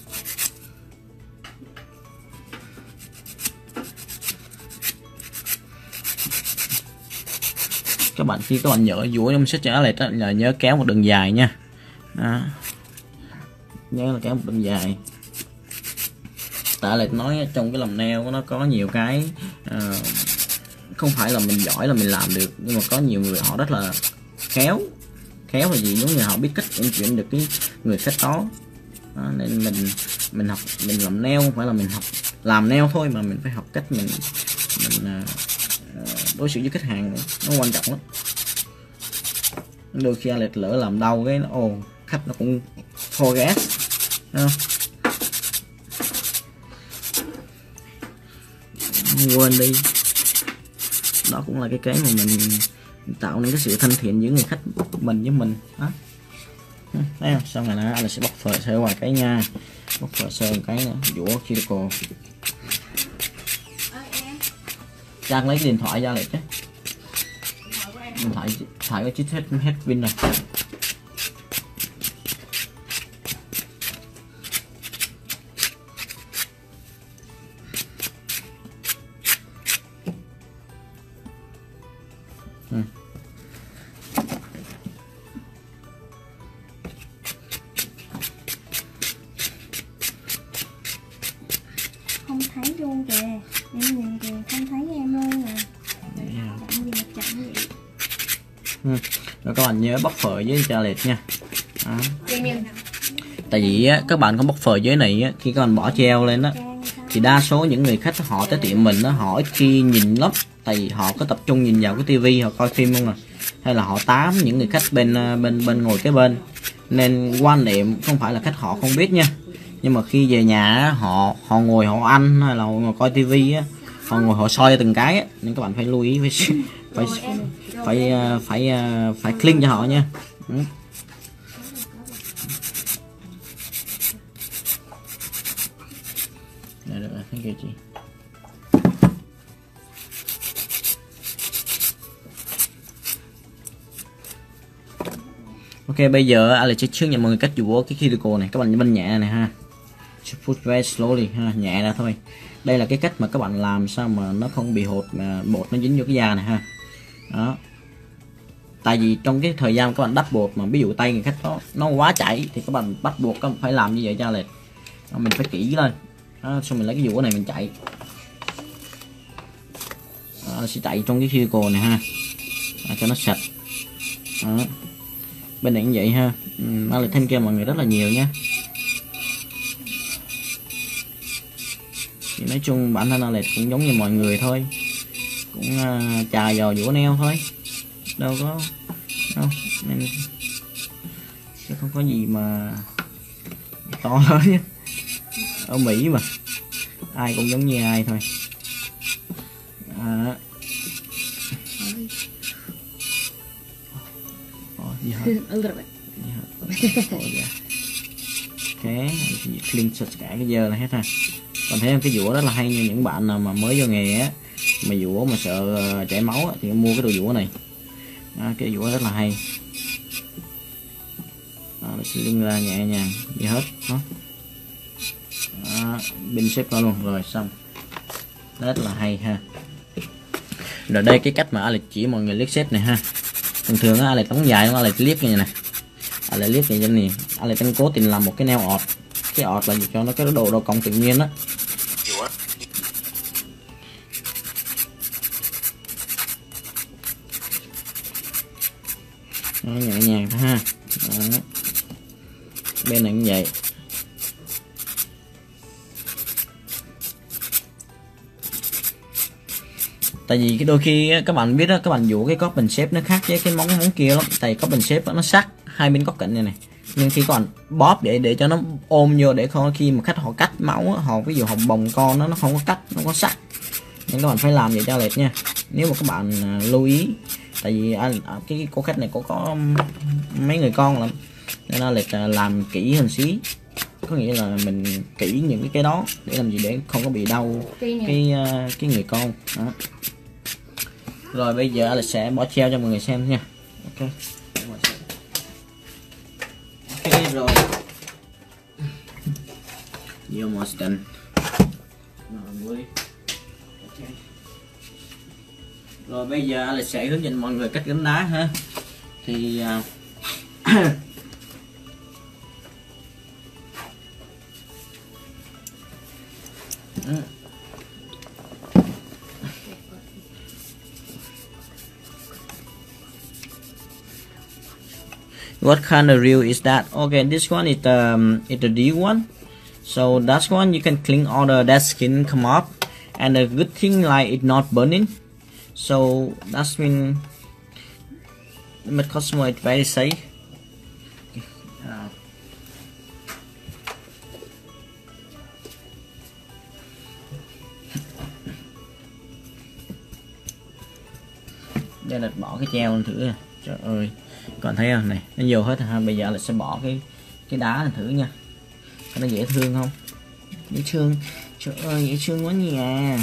các bạn, khi các bạn nhớ dũa trong sách trả lại là nhớ kéo một đường dài nha. Đó. Nhớ là kéo một đường dài. Tại lại nói trong cái làm nail nó có nhiều cái không phải là mình giỏi là mình làm được, nhưng mà có nhiều người họ rất là khéo là gì, giống như họ biết cách vận chuyển được cái người khách đó. Nên mình học, mình làm nail không phải là mình học làm nail thôi, mà mình phải học cách mình đối xử với khách hàng, nó quan trọng lắm. Đôi khi Alex lỡ làm đau cái khách nó cũng thô ghét, quên đi, đó cũng là cái mà mình tạo nên cái sự thân thiện giữa người khách của mình với mình đó. Thấy không? Xong rồi nó sẽ bóc phở sơ ngoài cái nha, bóc phở sơ một cái nữa, dũa cuticle. Trang lấy cái điện thoại ra lại chứ, điện thoại có chích hết pin rồi. Không thấy luôn kìa, em nhìn kìa, không thấy em luôn à. Chậm gì mà chậm vậy. Rồi các bạn nhớ bóc phở với cho lệch nha. Đó. Tại vì á, các bạn có bóc phở dưới này á, khi các bạn bỏ treo lên á thì đa số những người khách họ tới tiệm mình á, họ ít khi nhìn lắm, tại vì họ có tập trung nhìn vào cái tivi, họ coi phim không à, hay là họ tám những người khách bên ngồi kế bên, nên quan niệm không phải là khách họ không biết nha, nhưng mà khi về nhà á, họ ngồi họ ăn hay là họ ngồi coi tivi á, họ ngồi họ soi từng cái á, nên các bạn phải lưu ý phải clean cho họ nha. Được rồi, thank you chị. Ok, bây giờ Alex sẽ hướng dẫn mọi người cách dũa cái cuticle này. Các bạn bên nhẹ này ha, push very slowly ha, nhẹ ra thôi. Đây là cái cách mà các bạn làm sao mà nó không bị hột mà bột nó dính vô cái da này ha. Đó. Tại vì trong cái thời gian các bạn đắp bột mà ví dụ tay người khách nó quá chảy thì các bạn bắt buộc các bạn phải làm như vậy cho Alex. Mình phải kỹ lên. Đó, xong mình lấy cái dũa này mình chạy. Đó, sẽ chạy trong cái cuticle này ha. Đó, cho nó sạch. Đó. Bên này cũng vậy ha. Nó lại thêm kêu mọi người rất là nhiều nha. Thì nói chung bản thân Alex cũng giống như mọi người thôi, cũng chà dò dũa neo thôi, đâu có đâu, nên chứ không có gì mà to lớn nhé. Ở Mỹ mà ai cũng giống như ai thôi. Ok, clean sạch cả cái dơ này hết ha. Còn thấy cái dũa rất là hay nha, những bạn nào mà mới vô nghề á mà dũa mà sợ chảy máu á, thì mua cái đồ dũa này. Cái dũa rất là hay. Nó sẽ liên ra nhẹ nhàng đi hết đó. Pin xếp vào luôn rồi xong, rất là hay ha. Rồi đây cái cách mà Alex chỉ mọi người liếc xếp này ha. Thường thường á Alex tống dài nó Alex liếc như này, Alex liếc như thế này, Alex đang cố tình làm một cái neo ọt. Cái ọt là cho nó cái độ cong tự nhiên đó. Đó, nhẹ nhàng thôi ha. Đó. Bên này cũng vậy. Tại vì cái đôi khi các bạn biết đó, các bạn dũa cái cốt bình xếp nó khác với cái món kia lắm. Tại cốt bình xếp nó sắc hai bên góc cạnh này này, nhưng khi các bạn bóp để cho nó ôm vô, để không khi mà khách họ cắt máu họ ví dụ họ bồng con nó không có cắt, nó có sắc, nên các bạn phải làm vậy cho Alex nha. Nếu mà các bạn lưu ý, tại vì cái cô khách này có mấy người con lắm, nên Alex làm kỹ hơn xí, có nghĩa là mình kỹ những cái đó để làm gì, để không có bị đau cái người con đó. Rồi bây giờ Alex sẽ bỏ treo cho mọi người xem nha. Ok, ok rồi, almost done. Rồi bây giờ Alex sẽ hướng dẫn mọi người cách gắn đá ha. Thì what kind of reel is that? Okay, this one is the D one. So that one you can clean all the dead skin come off, and the good thing like it's not burning. So that's mean the customer is very safe. Đây là bỏ cái treo lên thử nè. Trời ơi, Còn thấy không này, nó vô hết ha. Bây giờ là sẽ bỏ cái đá này thử nha. Nó dễ thương không? Dễ thương. Trời ơi dễ thương quá nhỉ à.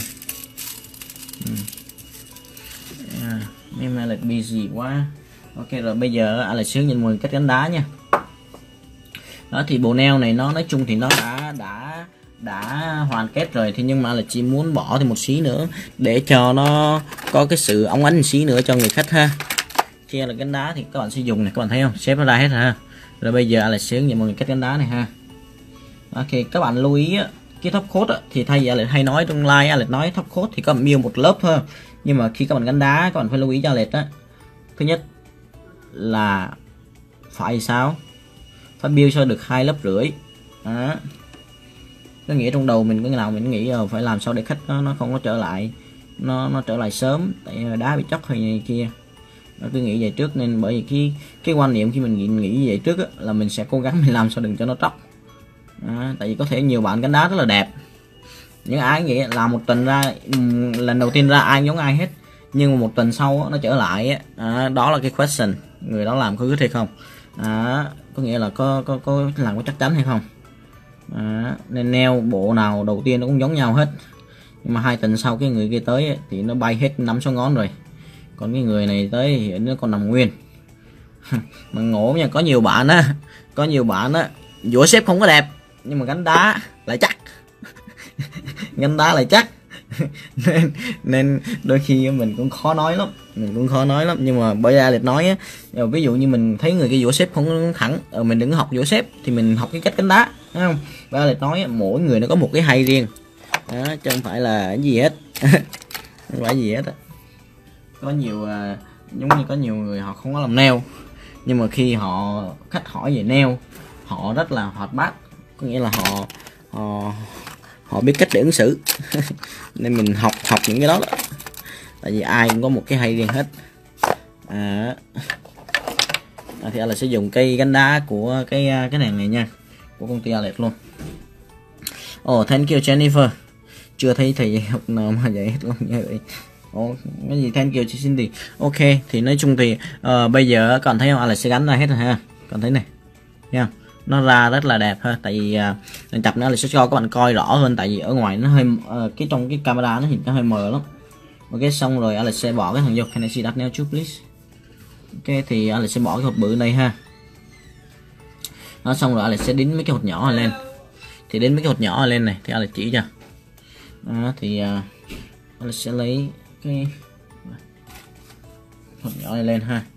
Em là busy quá. Ok rồi, bây giờ Alex hướng nhìn mọi người cách gắn đá nha. Đó thì bộ neo này nó nói chung thì nó đã hoàn kết rồi, thì nhưng mà là chỉ muốn bỏ thêm một xí nữa để cho nó có cái sự óng ánh một xí nữa cho người khách ha. Kia là gắn đá thì các bạn sẽ dùng này, các bạn thấy không, xếp nó ra hết ha. Rồi bây giờ là sẽ hướng dẫn mọi người cách gắn đá này ha. Ok, các bạn lưu ý á, cái top coat á, thì thay vì Alex hay nói trong like, Alex nói top coat thì các bạn build một lớp thôi, nhưng mà khi các bạn gắn đá các bạn phải lưu ý cho Alex á, thứ nhất là phải sao, phải build cho được 2,5 lớp. Đó, có nghĩa trong đầu mình cái nào mình nghĩ phải làm sao để khách nó không có trở lại, nó trở lại sớm, tại đá bị chóc hay này kia. Nó cứ nghĩ vậy trước, nên bởi vì cái quan niệm khi mình nghĩ vậy trước á, là mình sẽ cố gắng mình làm sao đừng cho nó tróc. Tại vì có thể nhiều bạn gắn đá rất là đẹp, những ai nghĩ làm một tuần ra, lần đầu tiên ra ai giống ai hết, nhưng mà một tuần sau nó trở lại đó là cái question, người đó làm có good hay không, có nghĩa là có làm có chắc chắn hay không. Nên neo bộ nào đầu tiên nó cũng giống nhau hết, nhưng mà 2 tuần sau cái người kia tới thì nó bay hết 5-6 ngón rồi, còn cái người này tới thì nó còn nằm nguyên. Mà ngộ nha, có nhiều bạn á vỗ xếp không có đẹp nhưng mà gắn đá lại chắc. Gắn đá lại chắc. nên đôi khi mình cũng khó nói lắm, nhưng mà bởi ra lịch nói á, ví dụ như mình thấy người kia vỗ xếp không thẳng, mình đừng học vỗ xếp thì mình học cái cách gắn đá, đúng không? Bởi ra lịch nói mỗi người nó có một cái hay riêng đó, chứ không phải là cái gì hết. Không phải gì hết á. Có nhiều giống như có nhiều người họ không có làm nail, nhưng mà khi khách hỏi về nail họ rất là hoạt bát, có nghĩa là họ biết cách để ứng xử. Nên mình học những cái đó, tại vì ai cũng có một cái hay riêng hết. Thì Alex sẽ dùng cây gắn đá của cái này nha, của công ty Alex luôn. Thank you Jennifer, chưa thấy thầy học nào mà vậy hết luôn như vậy. Cái gì thank you chị Cindy. Ok, thì nói chung thì bây giờ còn thấy không, Alex sẽ gắn ra hết rồi ha, còn thấy này nha, nó ra rất là đẹp ha. Tại vì tập nữa là sẽ cho các bạn coi rõ hơn, tại vì ở ngoài nó hơi cái trong cái camera nó hiện nó hơi mờ lắm. Ok, xong rồi Alex sẽ bỏ cái thằng vô. Can I see that nail too please? Ok, thì Alex sẽ bỏ cái hộp bự này ha. Nó xong rồi Alex sẽ đính mấy cái hột nhỏ lên. Thì đến mấy cái hột nhỏ lên này thì Alex chỉ cho. Thì Alex sẽ lấy cái hột nhỏ này lên ha.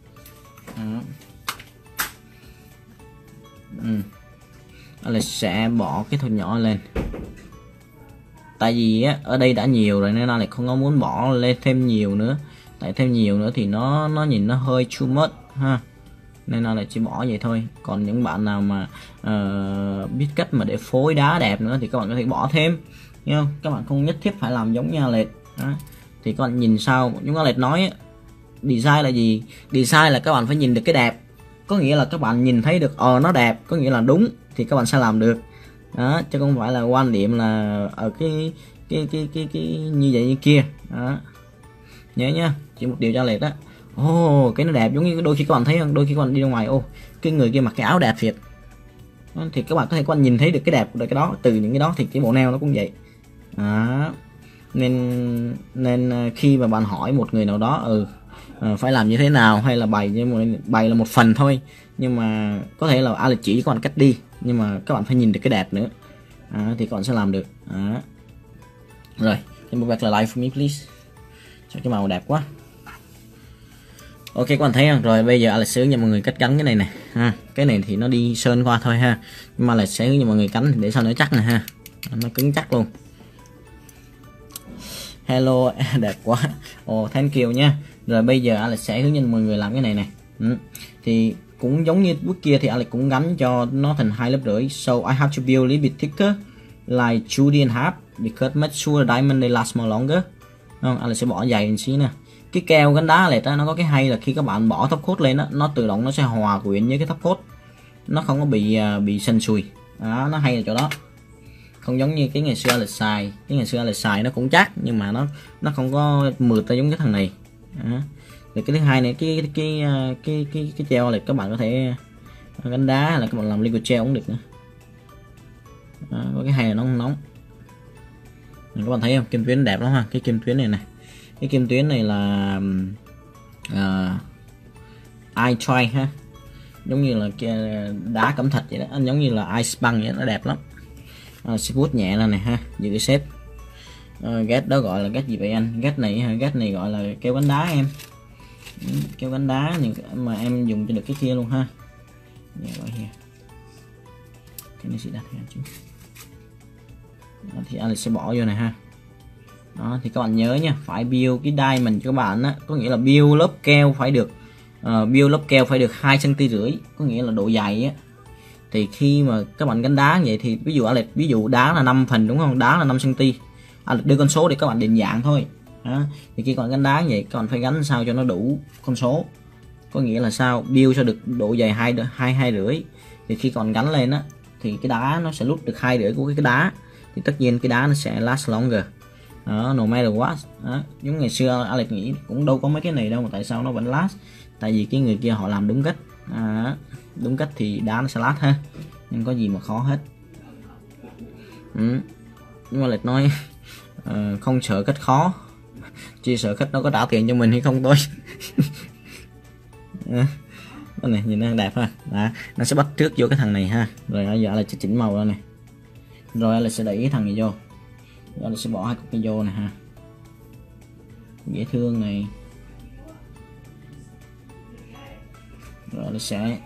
Alex sẽ bỏ cái hột nhỏ lên, tại vì á, ở đây đã nhiều rồi nên Alex không có muốn bỏ lên thêm nhiều nữa, tại thêm nhiều nữa thì nó nhìn nó hơi too much ha, nên Alex chỉ bỏ vậy thôi. Còn những bạn nào mà biết cách mà để phối đá đẹp nữa thì các bạn có thể bỏ thêm, hiểu không? Các bạn không nhất thiết phải làm giống như Alex đó. Thì các bạn nhìn sao, chúng Alex nói design là gì? Design là các bạn phải nhìn được cái đẹp, có nghĩa là các bạn nhìn thấy được nó đẹp, có nghĩa là đúng thì các bạn sẽ làm được đó, chứ không phải là quan điểm là ở cái như vậy như kia đó. Nhớ nhá, chỉ một điều cho Alex đó. Cái nó đẹp, giống như đôi khi các bạn thấy không, đôi khi các bạn đi ra ngoài cái người kia mặc cái áo đẹp thiệt đó, thì các bạn có thể các bạn nhìn thấy được cái đẹp của cái đó, từ những cái đó thì cái bộ nail nó cũng vậy đó. Nên khi mà bạn hỏi một người nào đó phải làm như thế nào, hay là bày là một phần thôi, nhưng mà có thể là Alex chỉ các bạn cách đi, nhưng mà các bạn phải nhìn được cái đẹp nữa thì các bạn sẽ làm được đó. Rồi, can you back the light for me please? Cho cái màu đẹp quá. Ok, các bạn thấy không? Rồi bây giờ Alex sẽ hướng cho mọi người cách gắn cái này nè ha. Cái này thì nó đi sơn qua thôi ha, nhưng mà Alex sẽ hướng cho mọi người cánh để sao nó chắc nè ha, nó cứng chắc luôn. Hello, đẹp quá. Thank you nha. Rồi bây giờ Alex sẽ hướng dẫn mọi người làm cái này nè. Thì cũng giống như bước kia thì Alex cũng gắn cho nó thành 2,5 lớp. So I have to build a little bit thicker like 2.5 because make sure diamond they last more longer. Không, Alex sẽ bỏ dày một xí nè. Cái keo gắn đá Alex nó có cái hay là khi các bạn bỏ top coat lên đó, nó tự động nó sẽ hòa quyện với cái top coat, nó không có bị sần sùi đó, nó hay là chỗ đó. Không giống như cái ngày xưa Alex xài, nó cũng chắc nhưng mà nó không có mượt ra giống cái thằng này đó. Thì cái thứ hai này cái treo này các bạn có thể gắn đá hay là các bạn làm Lego treo cũng được nữa. Có cái hay là nó không nóng. Các bạn thấy không, kim tuyến đẹp lắm ha. Cái kim tuyến này cái kim tuyến này là ice tray ha, giống như là đá cẩm thạch vậy đó, giống như là ice băng vậy, nó đẹp lắm. Sẽ vuốt nhẹ lên này ha, giữ cái xếp. Gas đó gọi là gas gì vậy anh? Gas này gọi là keo gắn đá em. Keo gắn đá nhưng mà em dùng cho được cái kia luôn ha. Cái này sẽ đặt ra chứ. Thì anh sẽ bỏ vô này ha. Đó thì các bạn nhớ nha, phải build cái diamond cho các bạn á, có nghĩa là build lớp keo phải được build 2 cm rưỡi, có nghĩa là độ dày á. Thì khi mà các bạn gắn đá vậy thì ví dụ đá là 5 phần đúng không, đá là 5 cm, đưa con số để các bạn định dạng thôi. Đó. Thì khi còn gắn đá vậy các bạn phải gắn sao cho nó đủ con số, có nghĩa là sao build cho được độ dày 2 rưỡi. Thì khi còn gắn lên á thì cái đá nó sẽ rút được 2 rưỡi của cái đá, thì tất nhiên cái đá nó sẽ last longer. Đó, no matter what. Đó. Giống ngày xưa Alex nghĩ cũng đâu có mấy cái này đâu mà tại sao nó vẫn last, tại vì cái người kia họ làm đúng cách. Đúng cách thì đá nó sẽ last ha, nhưng có gì mà khó hết. Nhưng mà Alex nói không sợ cách khó, chỉ sợ khách nó có trả tiền cho mình hay không thôi. Cái này nhìn nó đẹp ha. Đó, nó sẽ bắt trước vô cái thằng này ha, rồi bây giờ là sẽ chỉnh màu ra này, rồi là sẽ đẩy cái thằng này vô, rồi là sẽ bỏ 2 cục này vô này ha, dễ thương này, rồi nó sẽ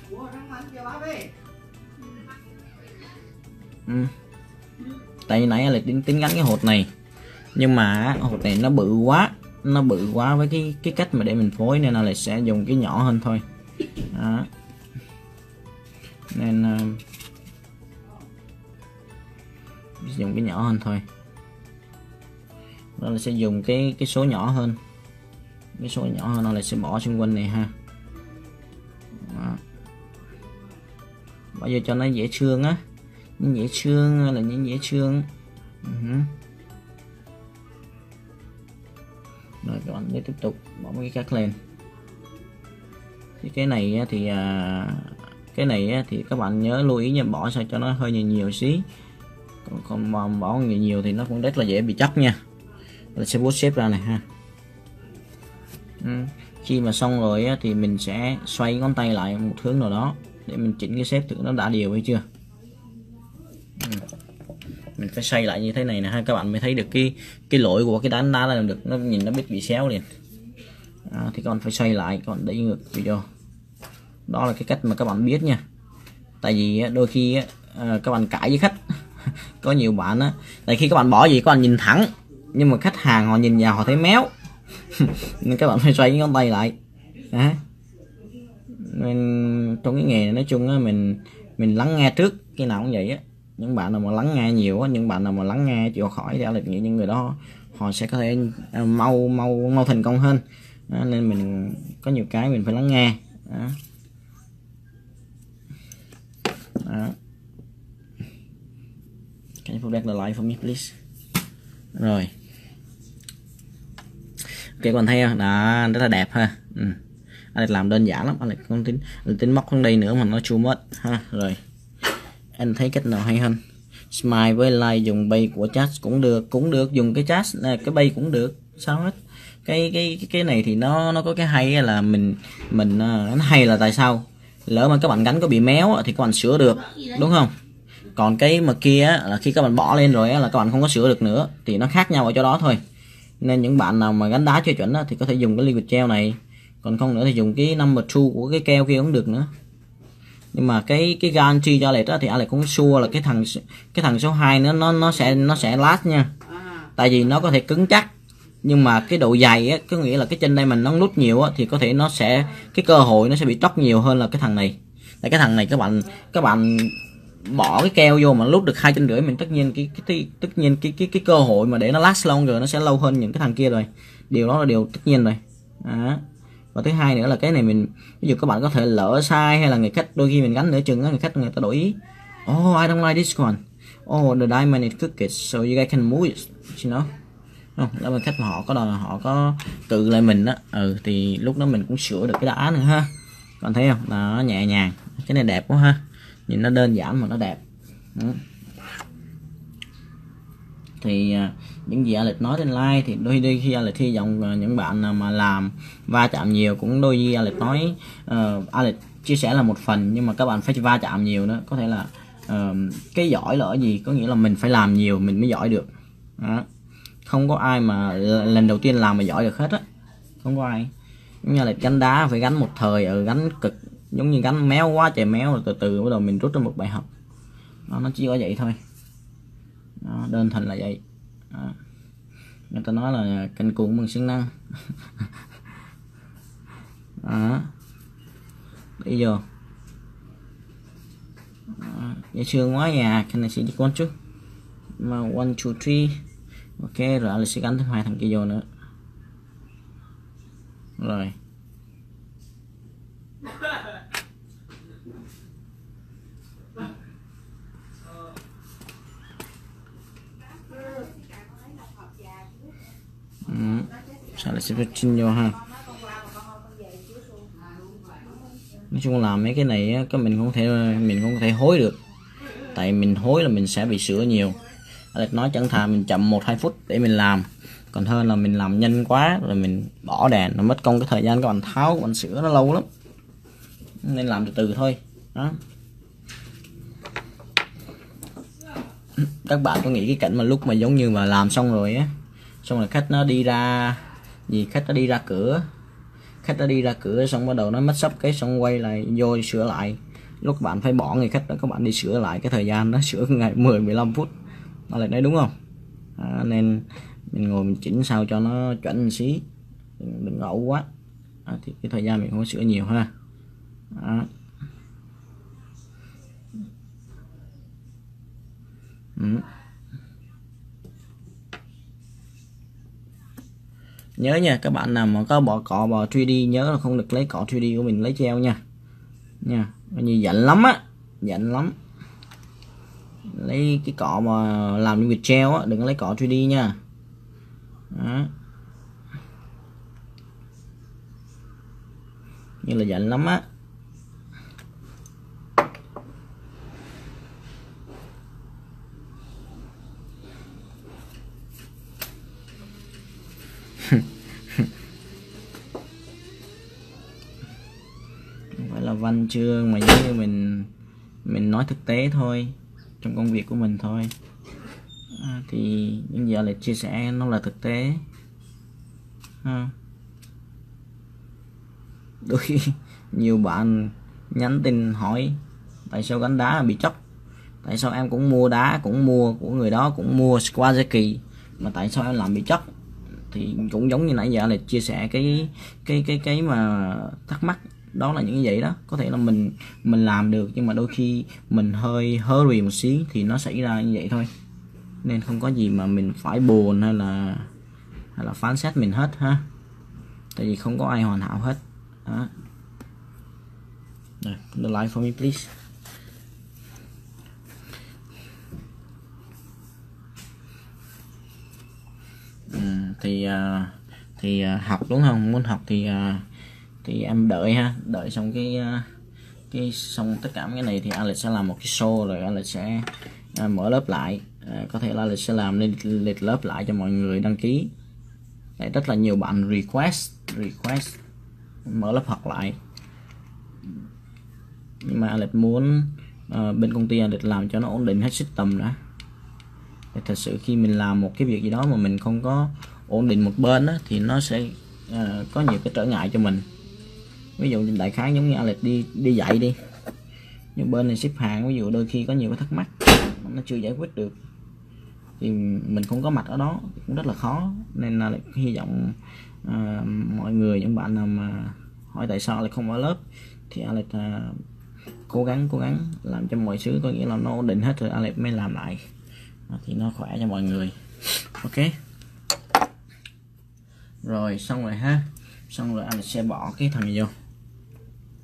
tại vì nãy là tính gắn cái hột này, nhưng mà hột này nó bự quá với cái cách mà để mình phối, nên là sẽ dùng cái nhỏ hơn thôi. Đó. Nên dùng cái nhỏ hơn thôi, đó là sẽ dùng cái số nhỏ hơn, cái số nhỏ hơn nó là sẽ bỏ xung quanh này ha. Đó. Bỏ vô cho nó dễ thương á, những dễ thương là những dễ thương. Rồi các bạn tiếp tục bỏ mấy cái cắt lên. Thì cái này thì các bạn nhớ lưu ý nha, bỏ sao cho nó hơi nhiều xí, còn mà bỏ nhiều thì nó cũng rất là dễ bị chóc nha. Mình sẽ vuốt xếp ra này ha. Khi mà xong rồi thì mình sẽ xoay ngón tay lại một hướng nào đó để mình chỉnh cái xếp thử nó đã đều hay chưa. Mình phải xoay lại như thế này nè ha, các bạn mới thấy được cái lỗi của cái đá là được, nó nhìn nó biết bị xéo liền. Thì các bạn phải xoay lại, các bạn đẩy ngược vô. Đó là cái cách mà các bạn biết nha. Tại vì đôi khi các bạn cãi với khách có nhiều bạn á, tại khi các bạn bỏ gì các bạn nhìn thẳng, nhưng mà khách hàng họ nhìn vào họ thấy méo. Nên các bạn phải xoay ngón tay lại. Nên trong cái nghề nói chung á, mình lắng nghe trước, cái nào cũng vậy á. Những bạn nào mà lắng nghe nhiều á, những bạn nào mà lắng nghe chịu khỏi thì Alex nghĩ những người đó họ sẽ có thể mau thành công hơn. Đó, nên mình có nhiều cái mình phải lắng nghe. Đó. Đó. Can you put back the light for me please? Rồi. Ok, các bạn thấy không? Đó, rất là đẹp ha. Alex làm đơn giản lắm, Alex không tính móc xuống đây nữa mà nó chua mất ha. Rồi. Anh thấy cách nào hay hơn? Smile với like dùng bay của chat cũng được, dùng cái chat này, cái bay cũng được, sao hết. Cái này thì nó có cái hay là mình nó hay là tại sao lỡ mà các bạn gắn có bị méo thì các bạn sửa được, đúng không? Còn cái mà kia là khi các bạn bỏ lên rồi là các bạn không có sửa được nữa, thì nó khác nhau ở chỗ đó thôi. Nên những bạn nào mà gắn đá chưa chuẩn thì có thể dùng cái liquid gel này, còn không nữa thì dùng cái number 2 của cái keo kia cũng được nữa. Nhưng mà cái guarantee cho Alex thì Alex cũng sure là cái thằng số 2 nó sẽ last nha. Tại vì nó có thể cứng chắc, nhưng mà cái độ dày á, có nghĩa là cái chân đây mình nó nút nhiều á, thì có thể nó sẽ cái cơ hội nó sẽ bị tróc nhiều hơn là cái thằng này. Tại cái thằng này các bạn bỏ cái keo vô mà nút được 2,5 chân, mình tất nhiên cái cơ hội mà để nó last longer nó sẽ lâu hơn những cái thằng kia rồi. Điều đó là điều tất nhiên rồi. Đó. Và thứ hai nữa là cái này mình ví dụ các bạn có thể lỡ sai, hay là người khách đôi khi mình gắn nửa chừng á, người ta đổi ý. Oh, I don't like this one. Oh, the diamond is crooked, so you guys can move it, you know. không, lỡ mà khách mà họ có đòi họ có cự lại mình á, thì lúc đó mình cũng sửa được cái đá nữa ha. Còn thấy không, nó nhẹ nhàng, cái này đẹp quá ha, nhìn nó đơn giản mà nó đẹp. Thì những gì Alex nói trên like thì đôi khi Alex hy vọng những bạn nào mà làm va chạm nhiều, cũng đôi khi Alex nói Alex chia sẻ là một phần, nhưng mà các bạn phải va chạm nhiều nữa. Có thể là cái giỏi là ở gì, có nghĩa là mình phải làm nhiều mình mới giỏi được đó. Không có ai mà lần đầu tiên làm mà giỏi được hết á, không có ai. Giống như là gánh đá phải gánh một thời, gánh cực, giống như gánh méo quá trời méo, rồi từ từ bắt đầu mình rút ra một bài học đó, nó chỉ có vậy thôi đó, đơn thuần là vậy đó. Người ta nói là canh cuồng bằng siêng năng đó, đi vô dễ thương quá nhà. Cái này sẽ con chút mà 1, 2, 3 ok rồi. Alex sẽ gắn thêm 2 thằng kia vô nữa rồi. Sao lại sẽ chin vô ha. Nói chung làm mấy cái này á, mình không thể hối được, tại mình hối là mình sẽ bị sửa nhiều. Alex nói chẳng thà mình chậm 1-2 phút để mình làm, còn hơn là mình làm nhanh quá rồi mình bỏ đèn, nó mất công cái thời gian các bạn tháo, các bạn sửa nó lâu lắm, nên làm từ từ thôi đó. Các bạn có nghĩ cái cảnh mà lúc mà giống như mà làm xong rồi á, xong rồi khách nó đi ra khách nó đi ra cửa xong bắt đầu nó mất sắp cái xong quay lại vô sửa lại, lúc bạn phải bỏ người khách đó, các bạn đi sửa lại cái thời gian nó sửa ngày 10-15 phút, nó lại nói đúng không? Nên mình ngồi mình chỉnh sao cho nó chuẩn một xí, đừng ẩu quá thì cái thời gian mình không có sửa nhiều ha đó. Nhớ nha, các bạn nào mà có bỏ cọ bò 3D nhớ là không được lấy cọ 3D của mình lấy treo nha. Như giận lắm á, giận lắm. Lấy cái cọ mà làm những việc treo á, đừng có lấy cọ 3D nha. Đó. Như là giận lắm á. Không phải là văn chương mà giống như mình nói thực tế thôi, trong công việc của mình thôi. Thì những gì lại chia sẻ nó là thực tế đôi khi nhiều bạn nhắn tin hỏi tại sao gánh đá bị chóc, tại sao em cũng mua đá, cũng mua của người đó, cũng mua Kawasaki mà tại sao em làm bị chóc. Thì cũng giống như nãy giờ là chia sẻ cái mà thắc mắc đó là những vậy đó. Có thể là mình làm được nhưng mà đôi khi mình hơi hurry một xí thì nó xảy ra như vậy thôi, nên không có gì mà mình phải buồn hay là phán xét mình hết ha, tại vì không có ai hoàn hảo hết đó. Rồi, the light for me please. Thì học đúng không, muốn học thì em đợi ha, đợi xong cái xong tất cả cái này thì Alex sẽ làm một cái show rồi Alex sẽ mở lớp lại. Có thể là Alex sẽ làm lên lịch lớp lại cho mọi người đăng ký. Tại rất là nhiều bạn request mở lớp học lại, nhưng mà Alex muốn bên công ty Alex làm cho nó ổn định hết system đã. Thì thật sự khi mình làm một cái việc gì đó mà mình không có ổn định một bên đó, thì nó sẽ có nhiều cái trở ngại cho mình. Ví dụ đại khái giống như Alex đi dạy đi, nhưng bên này ship hàng ví dụ đôi khi có nhiều cái thắc mắc nó chưa giải quyết được thì mình không có mặt ở đó cũng rất là khó. Nên là hy vọng mọi người, những bạn nào mà hỏi tại sao lại không ở lớp thì Alex cố gắng làm cho mọi thứ có nghĩa là nó ổn định hết rồi Alex mới làm lại thì nó khỏe cho mọi người. Ok rồi, xong rồi ha, xong rồi Alex sẽ bỏ cái thằng này vô.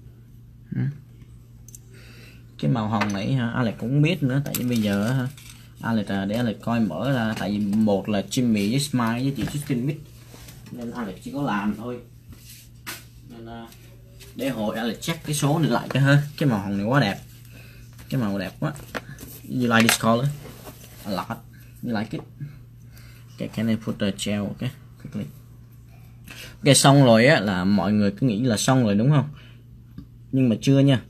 Cái màu hồng này Alex cũng biết nữa, tại vì bây giờ Alex để Alex coi mở ra, tại vì một là Jimmy với Smile với chị Justin Mix nên Alex chỉ có làm thôi, nên để hồi Alex check cái số này lại cái hơi. Cái màu hồng này quá đẹp, cái màu đẹp quá. You like this color a lot, you like it? Okay, can I put the gel? Okay, quickly. Ok, xong rồi á, là mọi người cứ nghĩ là xong rồi đúng không, nhưng mà chưa nha.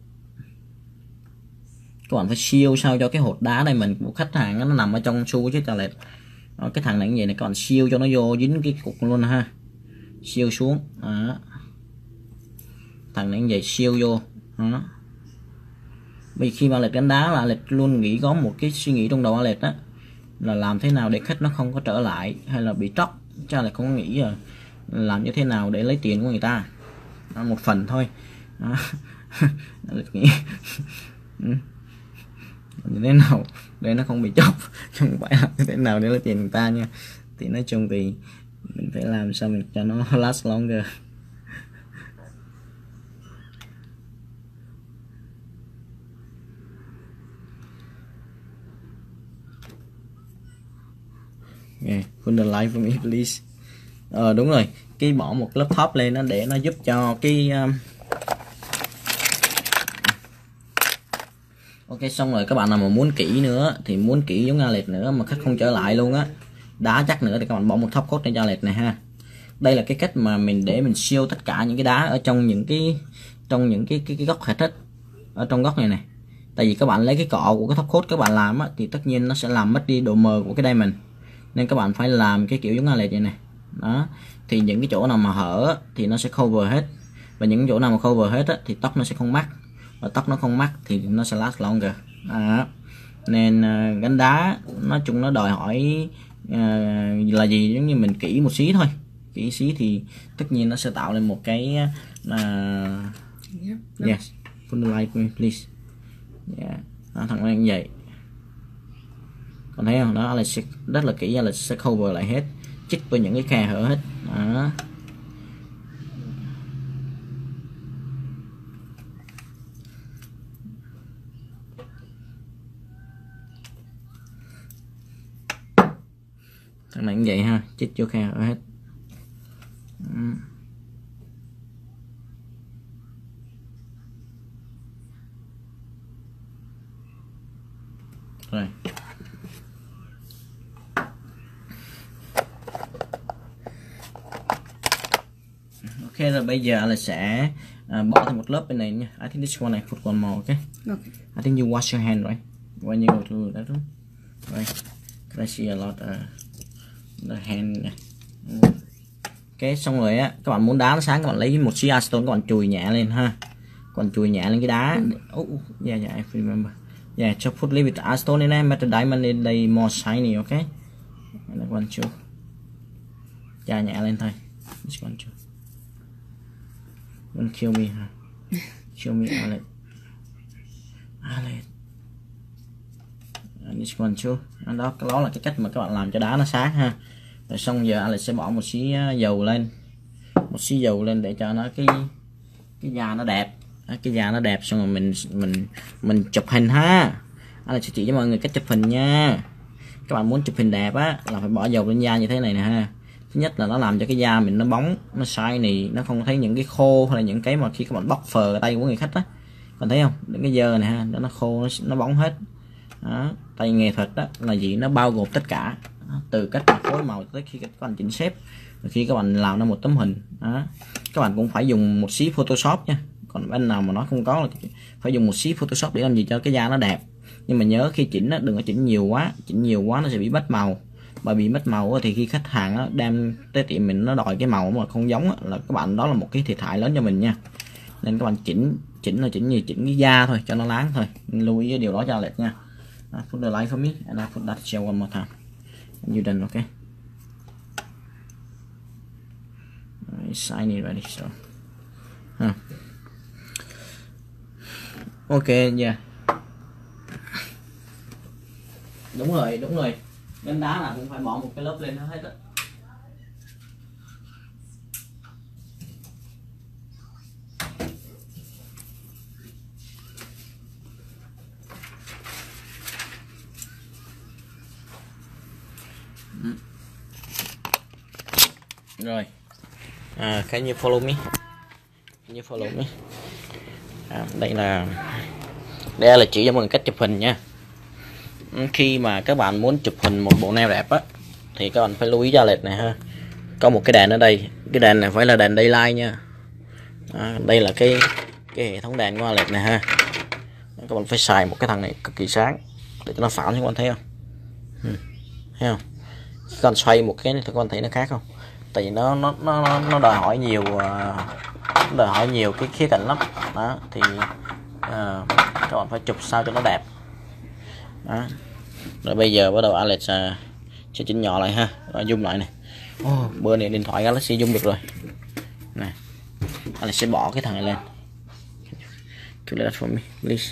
Các bạn phải siêu sao cho cái hột đá này mình của khách hàng nó nằm ở trong xu chứ toilet. Cái thằng này như vậy này, các bạn siêu cho nó vô dính cái cục luôn ha, siêu xuống đó. Thằng này như vậy siêu vô đó. Vì khi mà Alex đánh đá là Alex luôn nghĩ có một cái suy nghĩ trong đầu Alex đó là làm thế nào để khách nó không có trở lại hay là bị tróc, chứ Alex không có nghĩ là làm như thế nào để lấy tiền của người ta. Một phần thôi đó. Alex nghĩ như thế nào để nó không bị chọc, không phải là thế nào để lấy tiền người ta nha. Thì nói chung thì mình phải làm sao mình cho nó last longer. Yeah, put the light for me please. Đúng rồi, cái bỏ một lớp top lên nó để nó giúp cho cái ok, xong rồi các bạn nào mà muốn kỹ nữa thì muốn kỹ giống Alex nữa mà khách không trở lại luôn á, đá chắc nữa, thì các bạn bỏ một top coat lên cho Alex này ha. Đây là cái cách mà mình để mình siêu tất cả những cái đá ở trong những cái góc hệt hết ở trong góc này này. Tại vì các bạn lấy cái cọ của cái top coat các bạn làm á, thì tất nhiên nó sẽ làm mất đi độ mờ của cái diamond, nên các bạn phải làm cái kiểu giống Alex vậy này đó. Thì những cái chỗ nào mà hở thì nó sẽ cover hết, và những chỗ nào mà cover hết á, thì tóc nó sẽ không mắc, và tóc nó không mắc thì nó sẽ last longer đó. Nên gánh đá nói chung nó đòi hỏi là gì, giống như mình kỹ một xí thôi, kỹ xí thì tất nhiên nó sẽ tạo lên một cái yes, put the light me please. Yeah. Thằng này như vậy, còn thấy không đó, là rất là kỹ, là sẽ cover lại hết, chích với những cái khe hở hết đó. Thằng này cũng vậy ha, chích vô khe hở hết. Rồi ok, rồi bây giờ là sẽ bỏ thêm một lớp bên này nha. I think this one I put one more, okay? Okay. I think you wash your hand right when you go to that room, right? I see a lot the hand. Ok, xong rồi á, các bạn muốn đá nó sáng các bạn lấy một xí acetone các bạn chùi nhẹ lên ha, còn chùi nhẹ lên cái đá. Yeah, I remember. Yeah, just put little bit acetone in there, make the diamond in they more shiny, okay? And that one too. Chà nhẹ lên thôi. This one too. Don't kill me, huh? Show me Alex. Alex. And this one too. Đó là cái cách mà các bạn làm cho đá nó sáng ha. Rồi xong giờ Alex sẽ bỏ một xí dầu lên, để cho nó cái da nó đẹp, cái da nó đẹp. Xong rồi mình chụp hình ha. Alex sẽ chỉ cho mọi người cách chụp hình nha. Các bạn muốn chụp hình đẹp á là phải bỏ dầu lên da như thế này nè ha. Thứ nhất là nó làm cho cái da mình nó bóng, nó shiny, nó không thấy những cái khô hay là những cái mà khi các bạn bóc phờ tay của người khách á, còn thấy không, những cái dơ này ha, nó khô, nó bóng hết đó. Tay nghệ thuật đó là gì, nó bao gồm tất cả đó, từ cách phối màu tới khi các bạn chỉnh xếp, khi các bạn làm ra một tấm hình đó. Các bạn cũng phải dùng một xí Photoshop nha, còn bên nào mà nó không có là phải dùng một xí Photoshop để làm gì cho cái da nó đẹp. Nhưng mà nhớ khi chỉnh đó, đừng có chỉnh nhiều quá nó sẽ bị mất màu. Bởi bị mất màu thì khi khách hàng đem tới tiệm mình nó đòi cái màu mà không giống là các bạn, đó là một cái thiệt hại lớn cho mình nha. Nên các bạn chỉnh cái da thôi cho nó láng thôi, lưu ý cái điều đó cho Alex nha. Put the light for me and I put that gel one more time. You done, okay? It's shiny ready, so. Ok, yeah. Đúng rồi. Gánh đá là cũng phải bỏ một cái lớp lên hết á. Rồi can you follow me? Can you follow me? Đây là chỉ cho mọi người cách chụp hình nha. Khi mà các bạn muốn chụp hình một bộ nail đẹp á thì các bạn phải lưu ý cho Alex này ha. Có một cái đèn ở đây, cái đèn này phải là đèn daylight nha. Đây là cái hệ thống đèn của Alex này ha. Các bạn phải xài một cái thằng này cực kỳ sáng để cho nó phản, các bạn thấy không? Thấy không? Các bạn xoay một cái này thì các bạn thấy nó khác không? Tại vì nó đòi hỏi nhiều cái khía cạnh lắm đó, thì các bạn phải chụp sao cho nó đẹp đó. Rồi bây giờ bắt đầu Alex sẽ chỉnh nhỏ lại ha, rồi zoom lại này. Bữa này điện thoại Galaxy zoom được rồi nè. Alex sẽ bỏ cái thằng này lên. Can you do that for me please?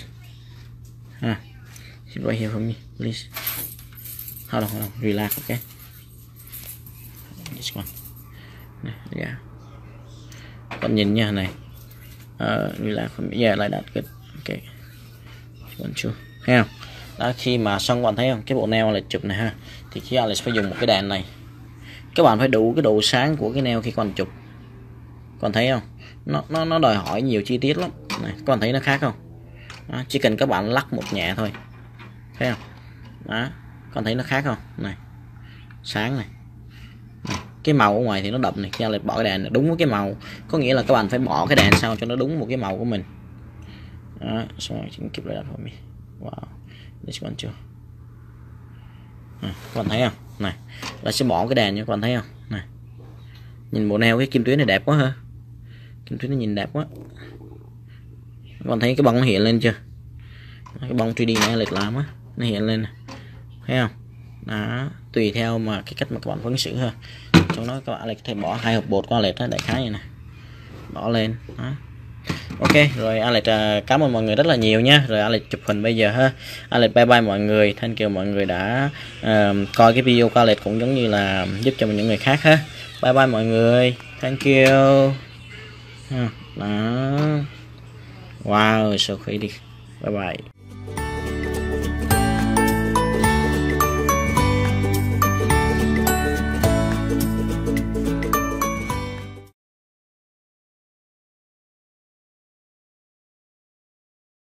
Sit right here for me please. Hold on, relax, okay? This one. Yeah. Con nhìn nha này. Relax for me. Yeah, like that. Good. Okay. One, two. Thấy không? Đó, khi mà xong các bạn thấy không? Cái bộ nail là chụp này ha. Thì khi Alex phải dùng một cái đèn này. Các bạn phải đủ cái độ sáng của cái nail khi còn chụp. Còn thấy không? Nó đòi hỏi nhiều chi tiết lắm. Này, các bạn thấy nó khác không? Đó, chỉ cần các bạn lắc một nhẹ thôi. Thấy không? Đó, con thấy nó khác không? Này. Sáng này. Cái màu ở ngoài thì nó đậm này, khi lại bỏ cái đèn đúng với cái màu, có nghĩa là các bạn phải bỏ cái đèn sao cho nó đúng một cái màu của mình. Đó, xong rồi keep it up for me. Wow. This one too. Các bạn thấy không? Này, là sẽ bỏ cái đèn nha, các bạn thấy không? Này. Nhìn bộ nail cái kim tuyến này đẹp quá ha. Kim tuyến nó nhìn đẹp quá. Các bạn thấy cái bông nó hiện lên chưa? Cái bông 3D này Alex làm á, nó hiện lên nè. Thấy không? Đó, tùy theo mà cái cách mà các bạn phấn xử ha. Trong đó các bạn Alex có thể bỏ 2 hộp bột của Alex đó, đại khái vậy nè. Bỏ lên đó. Ok, rồi Alex cảm ơn mọi người rất là nhiều nha. Rồi Alex chụp hình bây giờ ha. Alex bye bye mọi người. Thank you mọi người đã coi cái video của Alex, cũng giống như là giúp cho những người khác ha. Bye bye mọi người. Thank you. Đó. Wow, so pretty. Bye bye.